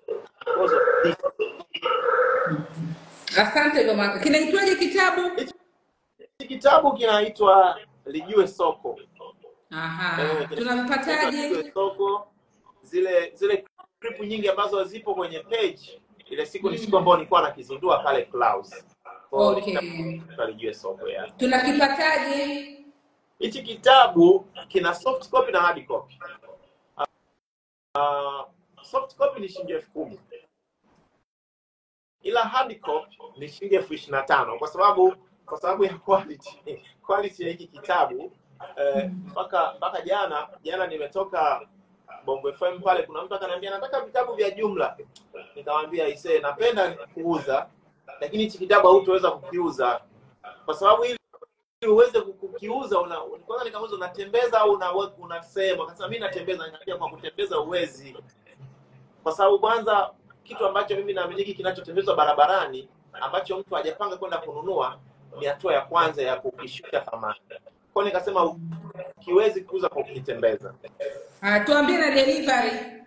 Asante Gomaka. Kinaitwaje kitabu? Hiki kitabu kinaitwa Lijue Soko. Aha. Eh, Tunapataje? Lijue Soko. Zile zile clip nyingi ambazo zipo kwenye page ile siku ni siku ambayo nilikuwa nakizindua pale Clouds. Okay. Lijue Soko ya. Tunakipataje? Hichi kitabu kina soft copy na hard copy. Uh, soft copy ni shilingi elfu kumi. Ila hard copy ni shilingi elfu ishirini na tano kwa sababu kwa sababu ya quality quality ya hiki kitabu. Mpaka eh, mpaka jana jana nimetoka Bongo F M pale, kuna mtu akaniambia nataka vitabu vya jumla. Nikamwambia ise napenda kuuza, lakini hichi kitabu hautaweza kukiuza kwa sababu ili uweze kukiuza una kwanza nikamuuza unatembeza au una unasema. Akasema mimi natembeza. Nikamwambia kwa kutembeza uwezi, kwa sababu kwanza kitu ambacho mimi naamini kinachotembezwa barabarani ambacho mtu hajapanga kwenda kununua ni hatua ya kwanza ya kukishusha thamani. Kwa hiyo nikasema kiwezi kuuza kwa kutembeza. Ah, tuambie na delivery.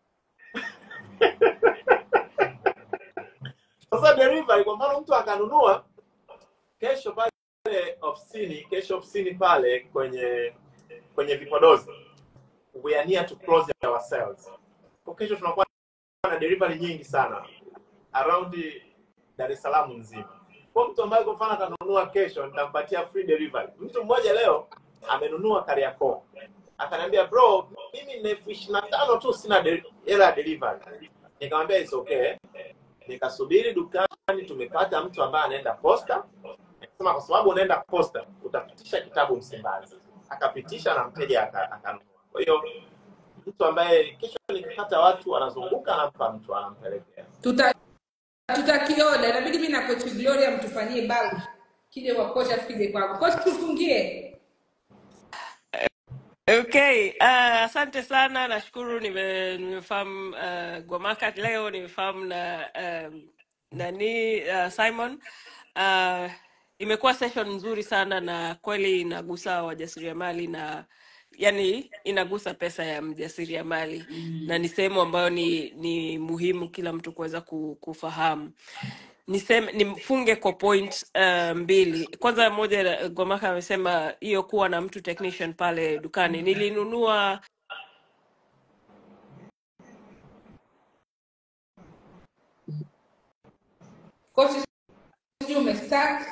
Sasa delivery kwa mfano mtu akanunua kesho pale ofisini, kesho ofisini pale kwenye kwenye vipodozi. We are near to close our sales. kesho tunakuwa na delivery nyingi sana around Dar es Salaam nzima. Kwa mtu ambaye kwa mfano atanunua kesho nitampatia free delivery. Mtu mmoja leo amenunua Kariakoo. Akaniambia bro, mimi ni elfu ishirini na tano tu sina hela delivery. Nikamwambia it's okay. Nikasubiri dukani, tumepata mtu ambaye anaenda posta. Nikasema kwa sababu unaenda posta utapitisha kitabu Msimbazi. Akapitisha na mteja akanunua. Kwa hiyo mtu ambaye kesho nikipata watu wanazunguka nampa mtu anampelekea. Tuta tutakiona. Inabidi mimi na Coach Gloria mtufanyie bulk. Kile wa coach afike kwako. Coach tufungie. Okay, uh, asante sana. Nashukuru nime nimefahamu uh, Gwamaka leo, nimefahamu na um, nani uh, Simon. Uh, imekuwa session nzuri sana na kweli inagusa wajasiriamali na yani inagusa pesa ya mjasiriamali mm. na ni sehemu ambayo ni ni muhimu kila mtu kuweza kufahamu. Niseme nimfunge kwa point uh, mbili. Kwanza moja, Gwamaka amesema hiyo kuwa na mtu technician pale dukani. Nilinunua Coach sijui umestack.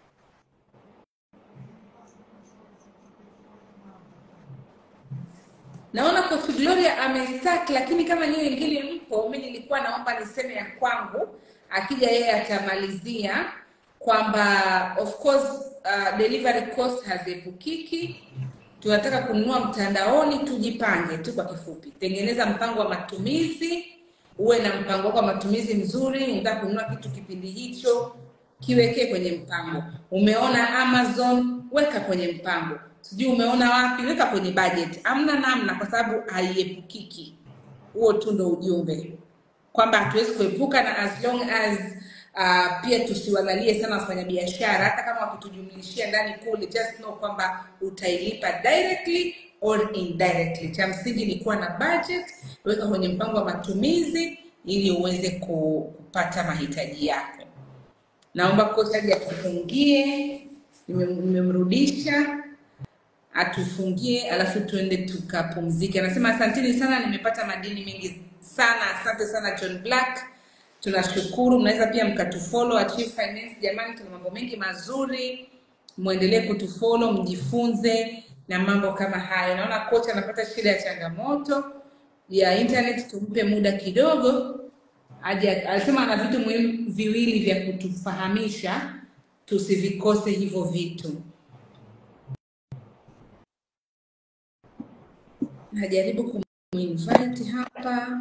Naona Coach Gloria amestack, lakini kama niyo ingine mpo, mimi nilikuwa naomba niseme ya kwangu, akija yeye atamalizia kwamba of course uh, delivery cost haziepukiki. Tunataka kununua mtandaoni, tujipange tu kwa kifupi. Tengeneza mpango wa matumizi, uwe na mpango wa matumizi mzuri. Unataka kununua kitu kipindi hicho, kiweke kwenye mpango. Umeona Amazon, weka kwenye mpango. Sijui umeona wapi, weka kwenye budget. Amna namna kwa sababu haiepukiki. Huo tu ndo ujumbe. Kwamba hatuwezi kuepuka, na as long as uh, pia tusiwalalie sana wafanyabiashara, hata kama wakitujumlishia ndani kule, just know kwamba utailipa directly or indirectly. Cha msingi ni kuwa na budget, weka kwenye mpango wa matumizi ili uweze kupata mahitaji yako. Naomba coach aje atufungie, nimemrudisha atufungie alafu tuende tukapumzike. Anasema asanteni sana, nimepata madini mengi sana. Asante sana John Black. Tunashukuru. Mnaweza pia mkatufollow Achieve Finance. Jamani, tuna mambo mengi mazuri. Muendelee kutufollow, mjifunze na mambo kama haya. Naona coach anapata shida ya changamoto ya internet, tumpe muda kidogo. Aje alisema ana vitu muhimu viwili vya kutufahamisha, tusivikose hivyo vitu. Najaribu kuminvite hapa.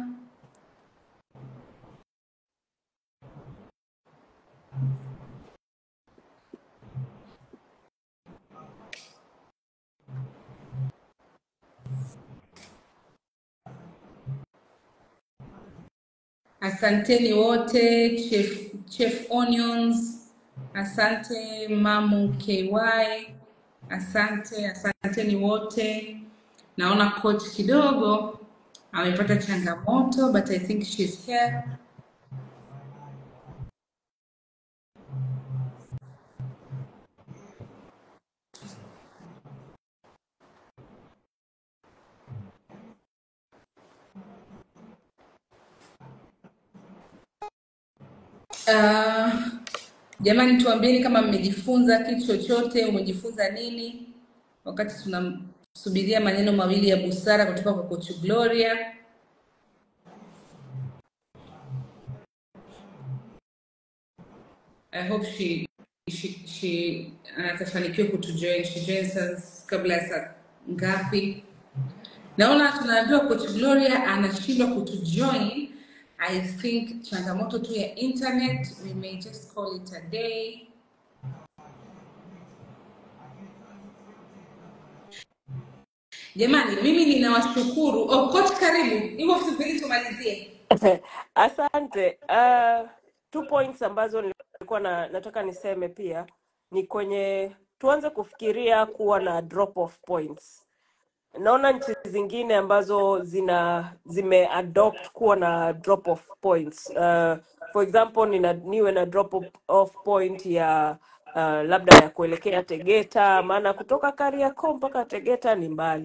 Asanteni wote. Chef, Chef Onions, asante. Mamu K Y, asante. Asanteni wote. Naona coach kidogo amepata changamoto, but I think she's here. Uh, jamani tuambieni kama mmejifunza kitu chochote, umejifunza nini wakati tunasubiria maneno mawili ya busara kutoka kwa Coach Gloria. I hope she she she atafanikiwa kutujoin. She joins us kabla ya saa ngapi? Naona tunaambiwa Coach Gloria anashindwa kutujoin. I think changamoto tu ya internet. We may just call it a day. Jamani, mimi ninawashukuru. Oh, coach karibu. Hivyo tusubiri tumalizie. Asante. Uh, two points ambazo nilikuwa na, nataka niseme pia ni kwenye tuanze kufikiria kuwa na drop off points. Naona nchi zingine ambazo zina zime adopt kuwa na drop off points. Uh, for example nina niwe na drop off point ya uh, labda ya kuelekea Tegeta, maana kutoka Kariakoo mpaka Tegeta ni mbali.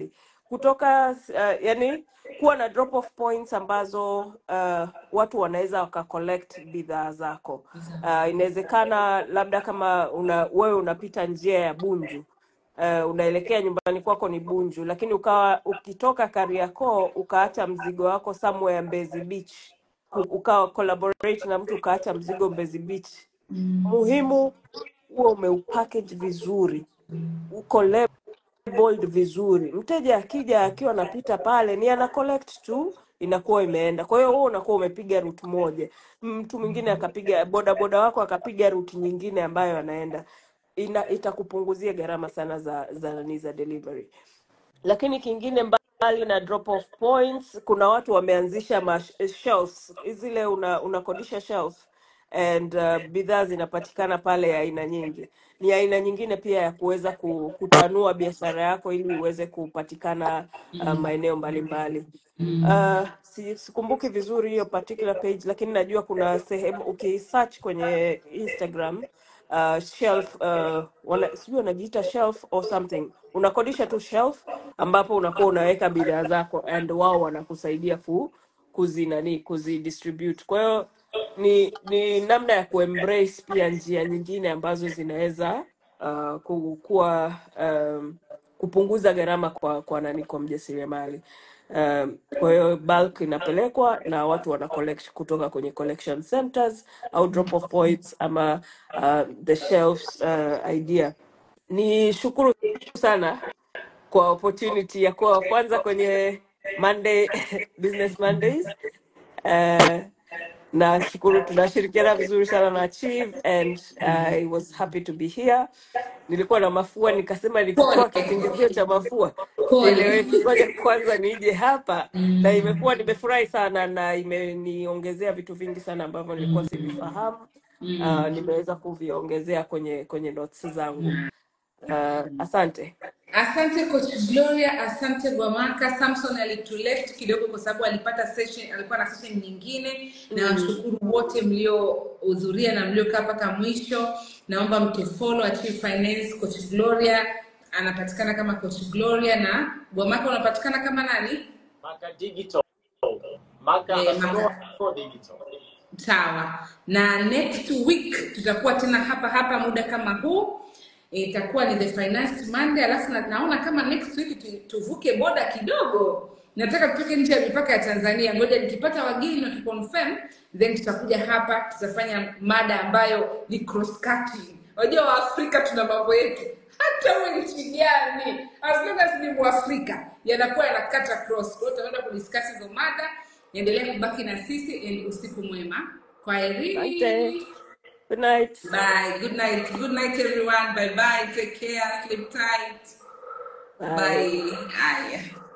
kutoka uh, yani kuwa na drop off points ambazo uh, watu wanaweza waka collect bidhaa zako. Uh, inawezekana labda kama una, wewe unapita njia ya Bunju, uh, unaelekea nyumbani kwako ni Bunju, lakini ukawa ukitoka Kariakoo ukaacha mzigo wako somewhere Mbezi Beach, ukawa collaborate na mtu ukaacha mzigo Mbezi Beach, muhimu huo umeupackage vizuri, uko labeled vizuri. Mteja akija akiwa anapita pale ni ana collect tu, inakuwa imeenda. Kwa hiyo wewe unakuwa umepiga route moja, mtu mwingine akapiga, boda boda wako akapiga route nyingine ambayo anaenda, ina itakupunguzia gharama sana za za, za, za delivery. Lakini kingine mbali na drop off points, kuna watu wameanzisha ma shelves, zile una unakodisha shelf and uh, bidhaa zinapatikana pale ya aina nyingi. Ni aina nyingine pia ya kuweza kutanua biashara yako ili uweze kupatikana uh, maeneo mbalimbali. Uh, si, sikumbuki vizuri hiyo particular page, lakini najua kuna sehemu ukisearch kwenye Instagram uh, shelf uh, wana, sijui wanajiita shelf or something, unakodisha tu shelf ambapo unakuwa unaweka bidhaa zako and wao wanakusaidia ku kuzinani kuzidistribute. Kwa hiyo ni ni namna ya kuembrace pia njia nyingine ambazo zinaweza uh, kuwa um, kupunguza gharama kwa kwa nani kwa mjasiriamali. Um, kwa hiyo bulk inapelekwa na watu wana collect kutoka kwenye collection centers au drop off points ama uh, the shelves uh, idea. Ni shukuru sana kwa opportunity ya kuwa kwanza kwenye Monday Business Mondays. Uh, na shukuru, tunashirikiana vizuri sana na Achieve and I was happy to be here. Nilikuwa na mafua nikasema nikitoa kisingizio cha mafua nieleweke, ngoja kwanza nije hapa, na imekuwa nimefurahi sana na imeniongezea vitu vingi sana ambavyo nilikuwa sivifahamu. Uh, nimeweza kuviongezea kwenye kwenye notes zangu. Uh, asante. Asante Coach Gloria, asante Gwamaka. Samson alituleft kidogo kwa sababu alipata session, alikuwa na session nyingine. Na washukuru wote mliohudhuria na mliokaa mpaka mwisho. Naomba mtufollow Achieve Finance. Coach Gloria anapatikana kama Coach Gloria, na Gwamaka unapatikana kama nani? Maka Digital. Maka eh, Maka Digital. Sawa. Na next week tutakuwa tena hapa hapa muda kama huu. Itakuwa ni the Finance Monday, alafu na, naona kama next week tuvuke boda kidogo. Nataka tutoke nje ya mipaka ya Tanzania. Ngoja nikipata wageni na tuconfirm, then tutakuja hapa tutafanya mada ambayo ni cross cutting. Unajua wa Afrika tuna mambo yetu. Hata wewe nchi gani, as long as ni Mwafrika, yanakuwa yanakata cross. Kwa hiyo tutaenda kudiscuss hizo mada. Endelea kubaki na sisi and usiku mwema. Kwaherini. Good night. Bye. Good night. Good night, everyone. Bye bye. Take care. Sleep tight. Bye. Bye. Bye.